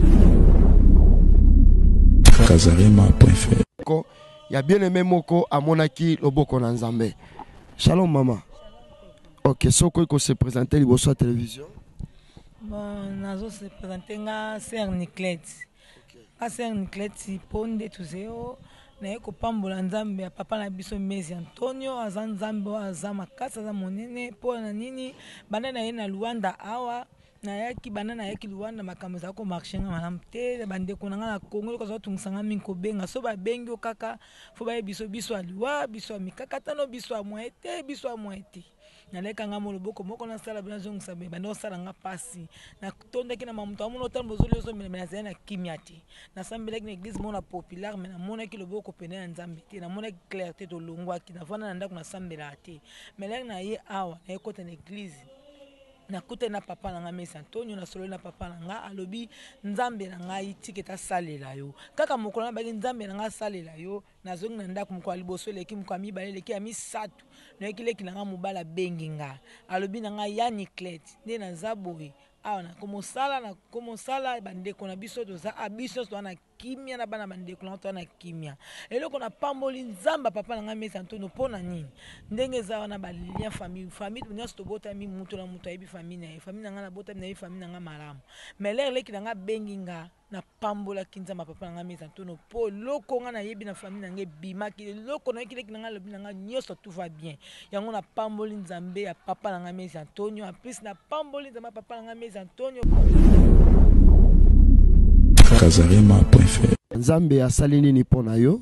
Speaker 2: Kazarema point f r.
Speaker 3: Ko ya bien aimé moko amonaki loboko na nzambe. Shalom mama. OK, soko ko se présenter liboso à télévision.
Speaker 8: Bon, nazo se présenter nga Sœur Niclette. Ka Sœur Niclette ponde tuzeo na yeko pambola nzambe ya papa na biso Mezi Antonio aza nzambe aza makasa aza monene po na nini bana na ye na Luanda awa na yaki bana na yaki Luanda makambo za ko marcher nga malamu te bande ko nga na Congo ko zo tungsanga minko benga so ba bengi o kaka fo ba biso biso aliwa biso mikaka tano biso amwete biso amwete naleka nga moloboko moko na sala bina zongu sabe bando sala nga pasi na tonda kina mamuto amuno tambo zoli zo mena mena zena kimiati na sambela kina église mona populaire mena mona ki loboko pene na nzambe te na mona clarté to longwa ki na vana na ndako na sambela te mena na ye awa na ekota na église na kuta na papa na nga Mezi Antonio na solo na papa na nga alobi nzambe na nga itiketa salela yo kaka mokolo na baki nzambe na nga salela yo na zongi na ndako mko aliboso leki mko amibale leki ami satu na ekileki na nga mobala bengi nga alobi na nga ya Niclette nde na zaboye awa na komosala na komosala bandeko na biso toza abiso to na kimia na bana bandeko na to na kimia eloko na pamboli nzamba papa na Mesa Antonio pona nini ndenge za wana ba lien famille famille nyonso to bota mi mutu na mutu ayebi famille na famille na nga na bota na famille na nga malamu mais lere leki na nga bengi nga na pambola kinzamba papa na Mesa Antonio po loko nga na yebi na famille na nga bimaki loko na yeki leki na nga lobi na nga nyonso tout va bien yango na pamboli nzambe ya papa na Mesa Antonio en plus na pamboli nzamba papa na Mesa Antonio
Speaker 2: Kazarema point f r.
Speaker 3: Nzambe asali nini pona yo?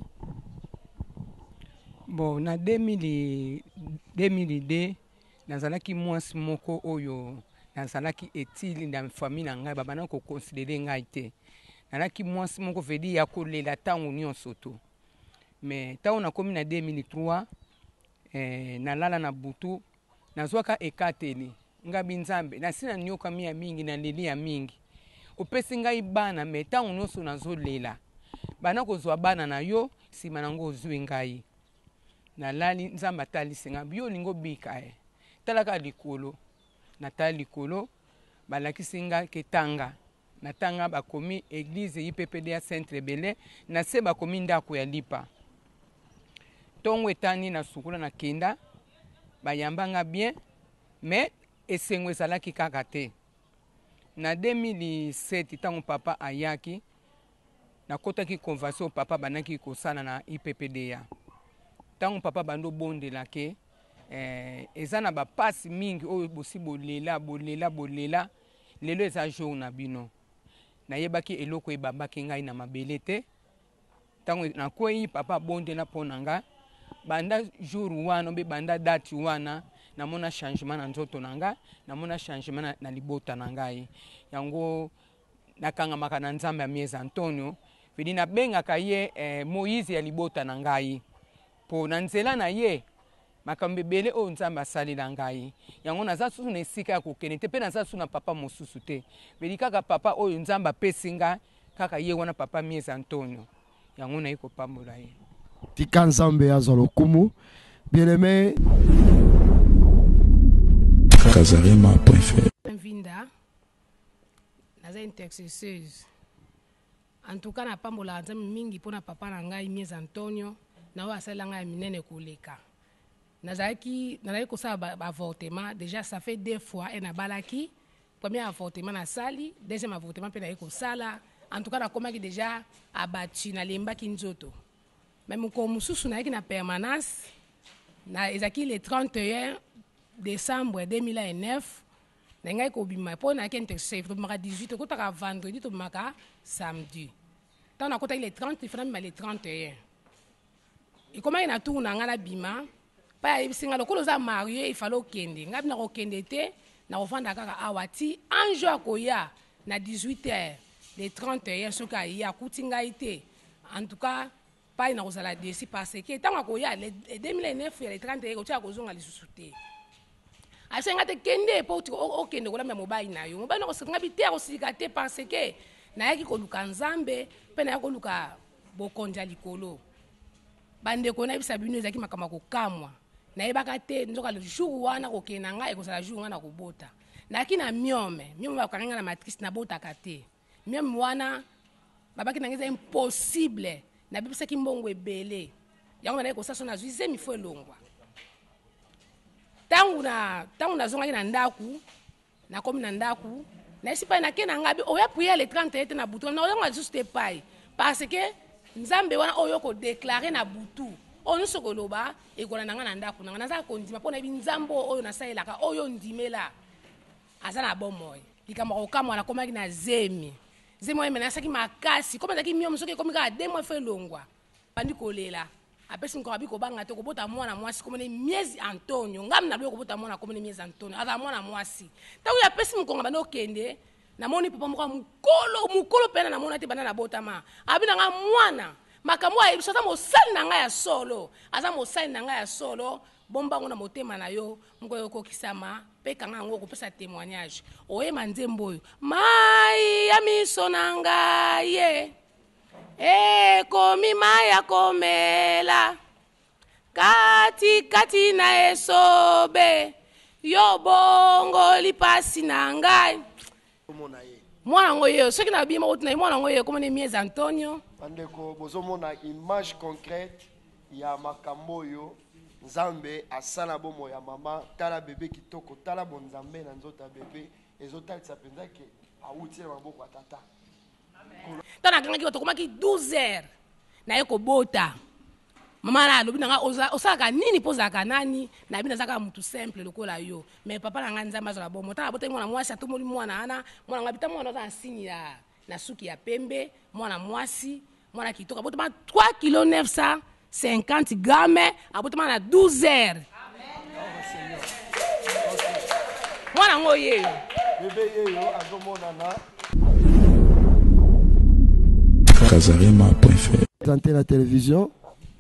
Speaker 9: Bon, na deux mille deux nazalaki mwasi moko oyo nazalaki etili na famille na ngai babana ko considérer ngai te. Nazalaki mwasi moko vedi ya kolela tango nyonso to. Mais tango na komi na deux mille trois eh nalala na butu nazwaka ekateli ngabi nzambe na sina nyoka mia mingi na leli ya mingi. Opesi ngai bana me tango nyonso nazolela. Bana kozwa bana na yo sima nango ozwi ngai. Na lali nzamba tali senga bio lingo bika e talaka likolo na tali likolo balaki singa ketanga na tanga bakomi église I P P D A Centre Belé na se bakomi ndako ya lipa tongo etani na sukula na kenda bayambanga bien mais esengo ezalaki kaka te na deux mille sept tango papa ayaki na kotaki convention papa banaki kosala na I P P D A tango papa bando bondela ke eh ezana ba passe mingi oyo bosi bolela bolela bolela lelo eza jour na bino na yebaki eloko ebabaki ngai na mabele te tango na kwei papa bondela ponanga banda jour wana be banda date wana na mona changement na nzoto nanga na mona changement na, na libota na ngai yango nakanga makana nzambe ya Mesa Antonio vedi na benga kaye eh, Moïse ya libota na ngai po na nzela na ye makambe bele o nzamba sali la ngai yango naza susu na esika ya kokende te pe naza susu na papa mosusu te beli kaka papa oyo nzamba pesinga kaka ye wana papa Mesa Antonio yango na iko pambola ye
Speaker 3: tika nzambe azwa lokumu bien-aimé
Speaker 2: Kazarema point f r.
Speaker 10: Vinda naza intercesseuse en tout cas na pambola nzambe mingi pona papa na ngai Mesa Antonio na wa sala ngai minene koleka nazaki nazaki kosala avortement déjà ça fait deux fois et na balaki premier avortement na sali deuxième avortement pe na kosala en tout cas na komaki déjà abattu na lembaki nzoto même ko mususu na yaki na permanence na ezaki le trente et un décembre deux mille neuf na ngai ko bima po na kente chef to maka dix-huit ko taka vendredi to maka samedi tant na kota le trente il fera le trente et un. Et comment il a tout na ngala bima pa ibisinga lokolo za marié il fallait okende ngabi na okende te na ofanda kaka awati anjo akoya na dix-huit heures le trente et un soka ya kutinga ite en tout cas pa ina kozala desi parce que tant akoya le deux mille neuf le trente et un ko tia kozonga lisusu te asenga te kende po okende ko lamya mobile na yo mobile ko singa bite ko sika te parce que na yaki ko luka nzambe pe na yako luka bokonja likolo bande ko na bisa bino ezaki makama ko kamwa na yebaka te nzoka le jour wana ko kenanga e ko sala jour wana ko bota na kina miome miome ba kanga na matrice na bota kate miome wana babaki nangeza impossible na bibisa ki mbongo ebele yango na ko saso na zuize mi fo elongwa tangu na tangu na zonga na ndaku na komi na ndaku na sipa na kena ngabi oya prier le trente et un na butu na oya juste pai parce que nzambe wana oyo ko déclarer na butu onu sokoloba e kona nanga na ndaku nanga naza ko ndima pona binzambo oyo na saelaka oyo ndimela azana bomoy likama ko kamwa na komaki na zemi zemi mena saki makasi koma zaki mio msoki komika demo fe longwa bandi kolela apesi nko abiko banga to ko bota mwana mwasi komene Miezi Antonio ngam na ko bota mwana komene Miezi Antonio aza mwana mwasi tawu ya pesi mkonga bano kende na moni papa mko mukolo mukolo pena na mona te bana na botama abina nga mwana makamwa ebisa ta mosali na nga ya solo aza mosali na nga ya solo bomba ngona motema na yo mko yoko kisama pe kanga ngo ko pesa témoignage oye manzembo oyo mai ya miso na nga ye e komi maya komela kati kati na esobe yo bongo lipasi na ngai mwana ngoyo soki na bima utina mwana ngoyo comme ni Mies Antonio
Speaker 3: bandeko bozomona image concrète ya makambo yo nzambe asala bomo ya mama tala bébé kitoko tala bon nzambe na nzota bébé ezotalisa penza ke awuti na maboko ya tata
Speaker 10: tana kangaki otokomaki douze heures na ye kobota mama na alobi nanga osalaka nini mpo ozalaka nani na bino azalaka mutu simple lokola yo mais papa na ngai nzambe azala bomo tala botaki mwana mwasi atomoli mwana ana mwana ngai bita mwana oza na signe ya na suki ya pembe mwana mwasi mwana kitoko abotama trois kilo neuf cent cinquante grammes abotama na douze heures mwana ngo yeyo
Speaker 3: bébé yeyo azomonana
Speaker 2: Kazarema point f r.
Speaker 3: Présenté la télévision.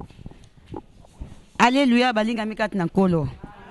Speaker 11: Alléluia, balinga mikati na nkolo.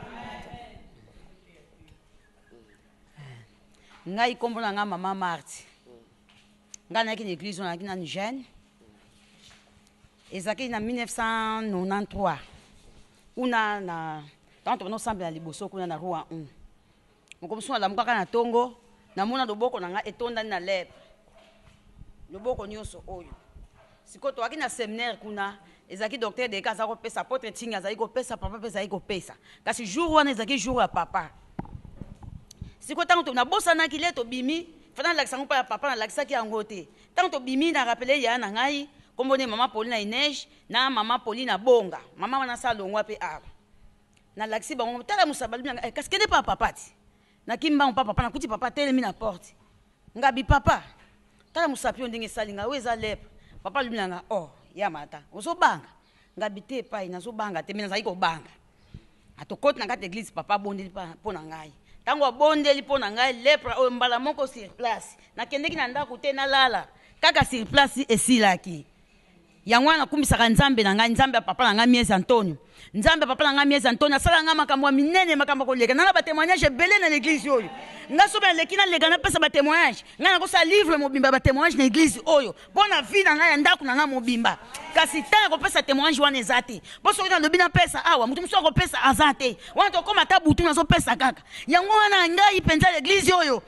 Speaker 11: Ngai kombo na nga mama Marti. Nga na ki na église na ki na jeune. Ezaki na mille neuf cent quatre-vingt-treize. Una na tanto no sambe na liboso kuna na rua un. Mokomso na mukaka na tongo na mona loboko na nga etonda na lèvre. Loboko nyonso oyo. Sikoto aki na séminaire kuna ezaki docteur de kaza ko pesa potre tinga za iko pesa papa pesa iko pesa. Kasi jour wana ezaki jour ya papa. Sikoto tanto na bossa na kileto bimi fana la kisango pa papa na la kisaki yango te. Tanto bimi na rappeler ya na ngai kombone mama Pauline na Inej na mama Pauline na Bonga. Mama wana sa longwa pe aba. Na laksi bango tala musabali nga kasi kende pa papa ti. Na kimba papa papa na kuti papa telemi na porte. Ngabi papa. Tala musapi ondenge salinga weza lepe. Papa lui nanga oh ya mata. Ozo banga. Ngabi te pa ina zo banga te mina za iko banga. Atokoti na kati église papa bondeli pa pona ngai. Tango bondeli pona ngai lepra o mbala moko sur place. Na kendeki na ndako te na lala. Kaka sur place esilaki. Yango na kumisaka nzambe na ngai nzambe ya papa na ngai Mies Antonio. Nzambe papa na ngai Mies Antonio asala nga makambo ya minene makambo ko leka na ba témoignage belé na l'église oyo. Nga so ba leki na lega na pesa ba témoignage. Nga na ko sa livre mobimba ba témoignage na église oyo. Bona vie na ngai ndako na ngai mobimba. Kasi ta ko pesa témoignage wana ezate. Bo so na lobi na pesa awa mutu muso ko pesa azate. Wana to koma ta butu na so pesa kaka. Yango wana ngai penza l'église oyo.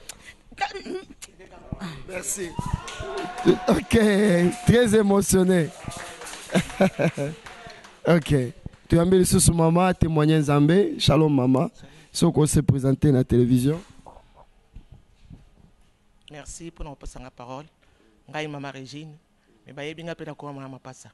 Speaker 3: Merci. Ok, très émotionné. Ok. Tu as mis le sous maman, témoigner Nzambe. Shalom maman. Ce qu'on s'est présenté à la télévision.
Speaker 12: Merci pour nous passer la parole. Ngai maman Régine. Mais bah yebinga pena ko maman passa.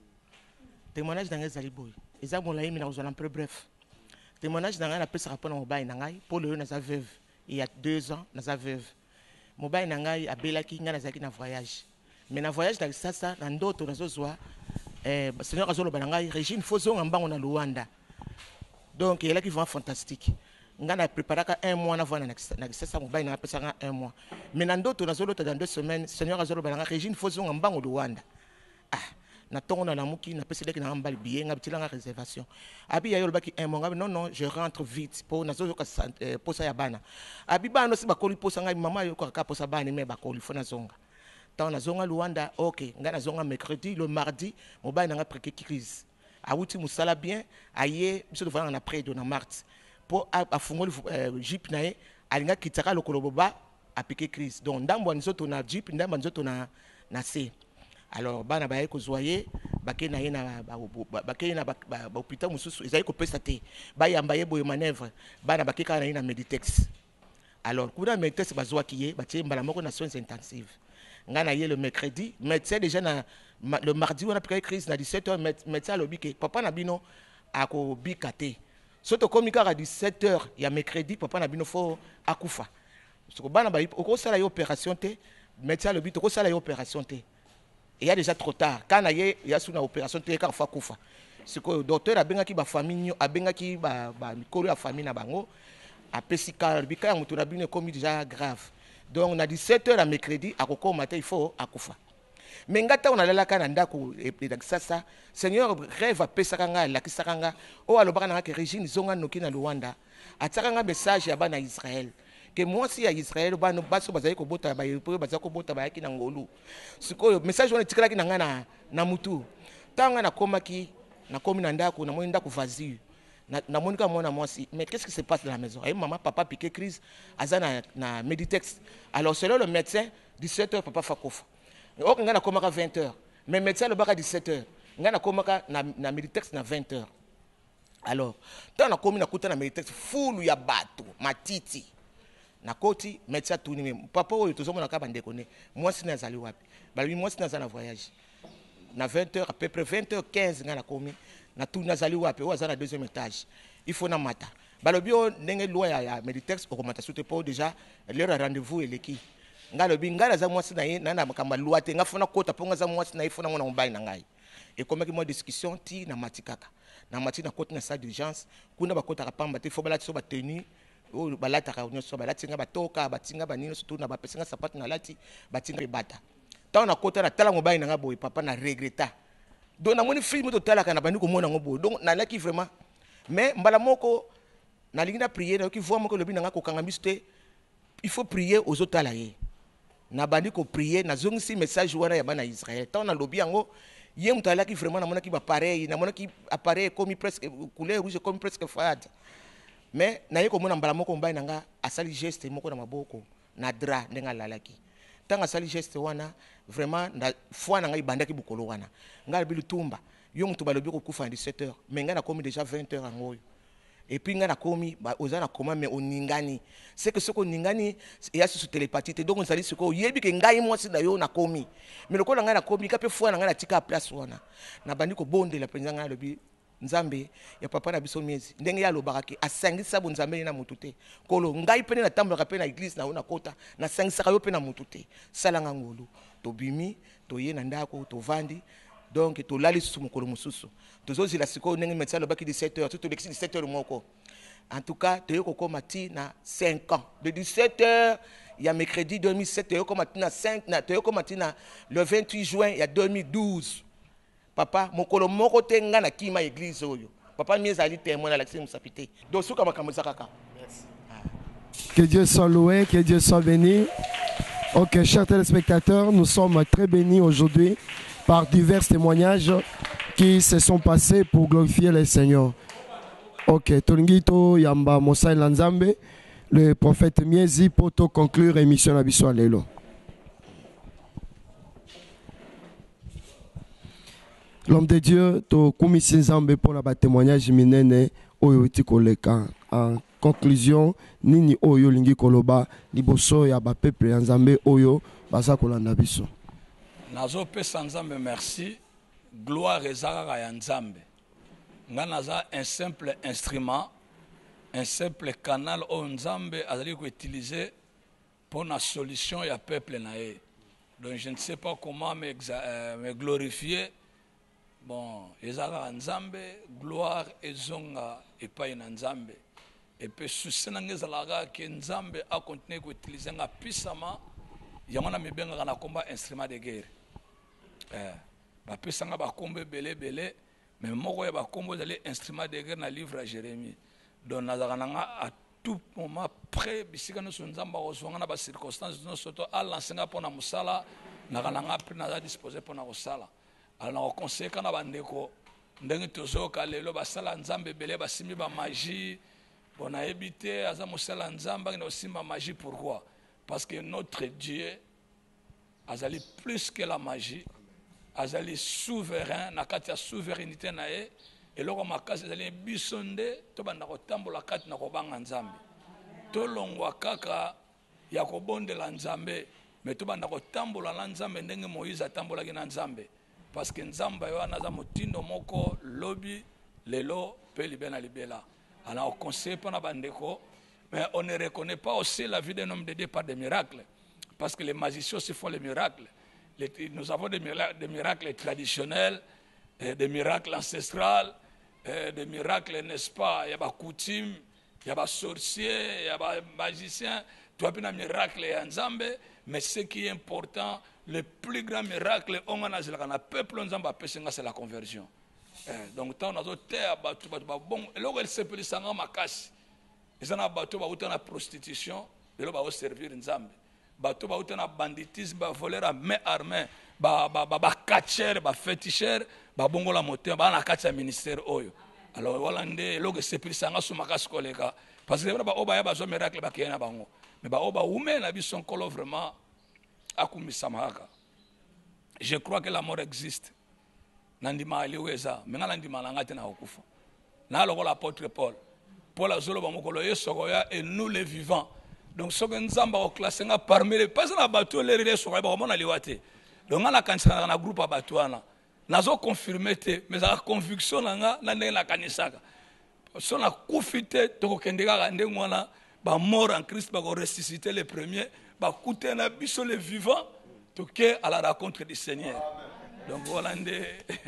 Speaker 12: Témoignage dans les aliboy. Eza bon la yimi na un peu bref. Témoignage dans la pesa rapport au bail nangai pour le na sa veuve. Il y a deux ans na sa veuve. Mobile nangai abelaki nga nazaki na voyage. Mais na voyage na sasa na ndoto nazozwa eh Seigneur azolo banangai Régine Fozo ngambango na Luanda. Donc il est là qui va fantastique. Nga na préparaka un mois na voyage na sasa mobile na pesa un mois. Mais na ndoto nazolo dans deux semaines Seigneur azolo banangai Régine Fozo ngambango Luanda. Ah na tongo na namuki na pesa leki na mbali billet nga bitilanga réservation. Abi ya yolbaki un mois non non je rentre vite pour nazo ka posa ya bana. Abi bana si bakoli posa ngai mama yo ka posa bana me bakoli fona zonga. Tant na zonga Luanda OK nga na zonga mercredi le mardi mobile na nga preke crise. Awuti musala bien aye biso devant na près de na mardi. Pour a fungoli jeep na ye alinga kitaka lokolo boba a piqué crise. Donc ndambo nzoto na jeep ndambo nzoto na na C. Alors bana baye ko zoyer bake na ye na bake na ba hôpital mususu ezali ko pesa te ba yamba ye boyo manœuvre bana bake ka na ye na Meditex. Alors kuna Meditex bazwa kiye ba tie mbala moko na soins intensives ngana ye le mercredi médecin déjà na le mardi on a pris crise na dix-sept heures médecin lobi ke papa na bino ako bikate soto komika à dix-sept heures ya mercredi papa na bino fo akufa so bana ba ko sala yo opération te médecin lobi to ko sala yo opération te. Il y a déjà trop tard. Quand il y a une opération, il y a une koufa. C'est que le docteur a bien qui ba famille, a bien qui ba ba mikolo a famille na bango, a pesika, bika mutu na bino comme déjà grave. Donc on a dix-sept heures à mercredi, à koko matin il faut à koufa. Mais ngata on a la kana ndako et ça Seigneur rêve a pesaka nga la kisaka nga o alobaka na que Régine zonga noki na Luanda. Ataka nga message ya bana Israël. Que moi si à Israël ba no baso bazali ko bota ba yepo bazali ko bota ba yaki na ngolu sikoyo message wana tikala ki na ngana na mutu tanga na komaki na komi na ndako na moyo ndako vazi na monika mwana mwasi. Mais qu'est-ce qui se passe dans la maison? Et maman, papa piqué crise, aza na na Meditex. Alors selon le médecin, dix-sept heures papa fakofa. Ok ngana komaka vingt heures. Mais médecin le baka dix-sept heures. Ngana komaka na na Meditex na vingt heures. Alors, tant na komi na kuta na Meditex full ya bato, matiti. Na koti médecin tourni même. Papa oyo tozomona ka bande kone. Mwasi na zali wapi? Bali mwasi na zana voyage. Na vingt heures à peu près vingt heures quinze ngana komi. Na tout nazali wapi ou azana deuxième étage. Il faut na mata. Balobi o ndenge loi ya Meditex okomata soute po déjà leur rendez-vous eleki. Ngalobi ngala za mwasi na ye na na makamba loi te ngafuna kota po ngaza mwasi na ifuna mwana mobali na ngai. Et comme moi discussion ti na matikaka. Na mati na kota na salle d'urgence kuna bakota kapamba te faut balati so ba tenue o balata ka nyonso balati nga batoka batinga banino surtout na bapesinga sapatu na lati batinga bata. Tant na kota na tala mobali na ngabo papa na regreta. Donc na moni film to tala kana bandi ko mona ngobo. Donc na laki vraiment. Mais mbala moko na lingi na prier na ki voit moko lobi na ngako kanga miste. Il faut prier aux autres là yé. Na bandi ko prier na zongisi message wana ya bana Israël. Tant na lobi yango yé mutala ki vraiment na mona ki ba pareil, na mona ki appareil comme presque couleur rouge comme presque fade. Mais na yeko mona mbala moko mbai nanga asali geste moko na maboko na dra ndenga lalaki. Tanga sali geste wana vraiment na foi na ngai bandaki bukolo wana ngai bilu tumba yo mutu balobi ko kufa dix-sept heures mais ngai na komi déjà vingt heures ngoyo et puis ngai na komi ba ozana koma mais oningani c'est que ce ko ningani ya sur télépathie donc on sali siko yebi ke ngai mwasi na yo na komi mais le ko ngai na komi ka pe foi na ngai na tika place wana na bandi ko bonde la penza ngai lobi nzambe ya papa na biso miezi ndenge ya lobaka asangisa bo nzambe na mutu te kolo ngai pene na tambola pe na église na ona kota na sangisa yo pe na mutu te salanga ngolu to bimi to ye na ndako to vandi donc to lali susu mukolo mususu tozozi la siko ndenge médecin lobaki dix-sept heures tout le dix-sept heures moko en tout cas te yo ko mati na cinq ans de dix-sept heures il y a mercredi deux mille sept te yo ko mati na cinq na te yo ko mati na le vingt-huit juin il y a deux mille douze. Papa, mon kolo moko tenga na kima église oyo. Papa mieux ali témoin à l'accès musapité. Donc suka makamza kaka. Merci.
Speaker 3: Que Dieu soit loué, que Dieu soit béni. Ok, chers téléspectateurs, nous sommes très bénis aujourd'hui par divers témoignages qui se sont passés pour glorifier le Seigneur. Ok, Tolingito Yamba Mosai Lanzambe, le prophète Miezi pour conclure l'émission Abisso Alelo. L'homme de Dieu, to kumisi nzambe pour la témoignage minene oyo tikoleka. En conclusion, nini oyo lingi koloba liboso ya ba peuple nzambe oyo basa kolanda biso.
Speaker 4: Nazo pesa nzambe merci, gloire ezaka ya nzambe. Nga naza un simple instrument, un simple canal o nzambe azali ko utiliser pour la solution ya peuple na ye. Donc je ne sais pas comment me, euh, me glorifier. Bon, ezaka nzambe gloire ezonga epai na nzambe et puis susenanga ezalaka ke nzambe a continuer ko utiliser nga puissamment yango na mibenga na komba instrument de guerre eh ba pesanga ba kombe belé belé mais moko ya ba kombo ezali instrument de guerre na livre à Jérémie donc nazaka nanga à tout moment près bisika no nzamba ozonga na ba circonstances no soto a lancer pour na musala na kananga pe na disposer pour na kosala. Alors, conseil quand on a bandeko, ndenge tozoka lelo basala nzambe belé basimi ba magie, on a évité aza mosala nzamba na aussi ma magie pourquoi? Parce que notre Dieu azali plus que la magie, azali souverain na kati ya souveraineté na ye et loko makasi azali bisonde to banda ko tambola kati na ko banga nzambe. To longwa kaka ya ko bondela nzambe, mais to banda ko tambola la nzambe ndenge Moïse atambola ki na nzambe. Parce que nzamba yo anaza motindo moko lobby lelo pe libena libela. Alors on conseille pas na bandeko, mais on ne reconnaît pas aussi la vie d'un homme de Dieu par des miracles, parce que les magiciens aussi font les miracles. Les, nous avons des miracles, des miracles traditionnels, des miracles ancestrales, des miracles, n'est-ce pas? Il y a des coutumes, il y a des sorciers, il y a des magiciens. Tu as bien un miracle en Nzambe, mais ce qui est important, le plus grand miracle, on a le peuple Nzambe c'est la conversion. Donc, tant on a d'autres terres, bon, et là, elle s'est appelée Sanga Makasi. Ils ont abattu la prostitution, et là, ils vont servir Nzambe. Bateau ba utana banditisme ba voler à main armée ba ba ba ba catcher ba féticheur ba bongo la moteur ba na kati ya ministère oyo alors voilà nde eloko esepelisanga so makasi koleka parce que baoyo baya bazwa miracle bakeye na bango mais baoyo baume na biso nkolo vraiment akumisama kaka. Je crois que la mort existe. Nandima aliweza, menga nandima nangate na okufa. Na loko l'apôtre Paul. Paul azolo ba mokolo yesokoya et nous les vivants. Donc soki nzamba o classer nga parmi les pas na bateau les relais sokoya ba mona liwate. Donc na kanisa na groupe bateau ana. Nazo confirmer te, mais la conviction nga na ndenge na kanisaka. So na kufite to kendeka ndenge mwana ba mort en Christ ba ko ressusciter les premiers, ba kuté na biso les vivants. Toqué à la rencontre du Seigneur. Donc voilà nde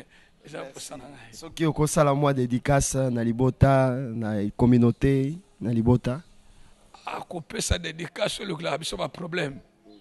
Speaker 3: ce qui au ça la moi dédicace na libota na communauté na libota
Speaker 4: a couper sa dédicace le la biso pas problème.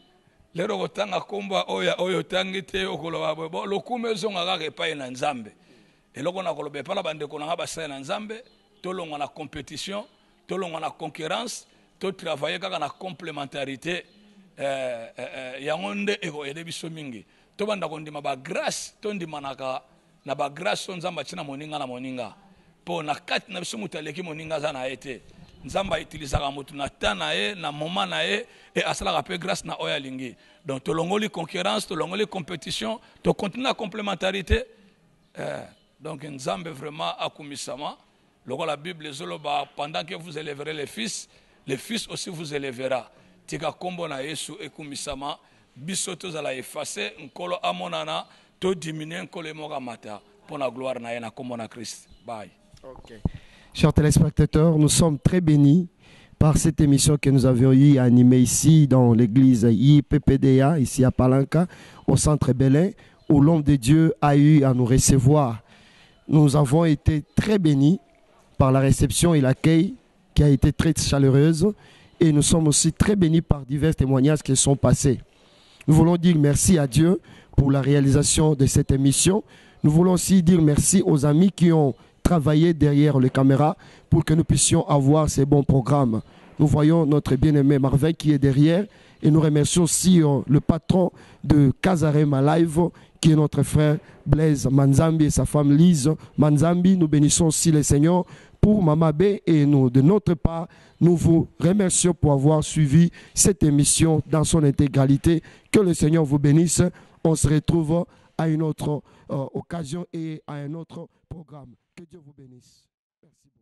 Speaker 4: Les rotanga komba oya oyo tangite okolo bo lo kumezo ngaka repa na Nzambe. Et loko na kolobe pa la bande ko na ba sa na Nzambe, to longa na compétition, to longa na concurrence, to travailler kaka na complémentarité. Eh, eh, yangonde ego ede biso mingi to banda kondima ba grâce to ndimanaka na ba grâce nzamba china moninga na moninga po na kati na biso mutaleki moninga za na ete nzamba utilisaka mutu na tana e na moment na e et asala rappel grâce na oya lingi donc to longoli concurrence to longoli compétition to continue la complémentarité eh, donc nzambe vraiment akumisama loko la Bible zoloba pendant que vous élèverez les fils les fils aussi vous élèvera. Tika kombo na Yesu ekumisama biso tozala effacer nkolo amonana to diminuer nkolo emoka mata pour la gloire na yena kombo na Christ. Bye.
Speaker 3: Okay. Chers téléspectateurs, nous sommes très bénis par cette émission que nous avions eu animée ici dans l'église I P P D A ici à Palanca au centre Belin où l'homme de Dieu a eu à nous recevoir. Nous avons été très bénis par la réception et l'accueil qui a été très chaleureuse. Et nous sommes aussi très bénis par divers témoignages qui sont passés. Nous voulons dire merci à Dieu pour la réalisation de cette émission. Nous voulons aussi dire merci aux amis qui ont travaillé derrière les caméras pour que nous puissions avoir ces bons programmes. Nous voyons notre bien-aimé Marveille qui est derrière et nous remercions aussi euh, le patron de Casarema Live qui est notre frère Blaise Manzambi et sa femme Lise Manzambi. Nous bénissons aussi le Seigneur pour Mama B et nous, de notre part, nous vous remercions pour avoir suivi cette émission dans son intégralité. Que le Seigneur vous bénisse. On se retrouve à une autre euh, occasion et à un autre programme. Que Dieu vous bénisse. Merci.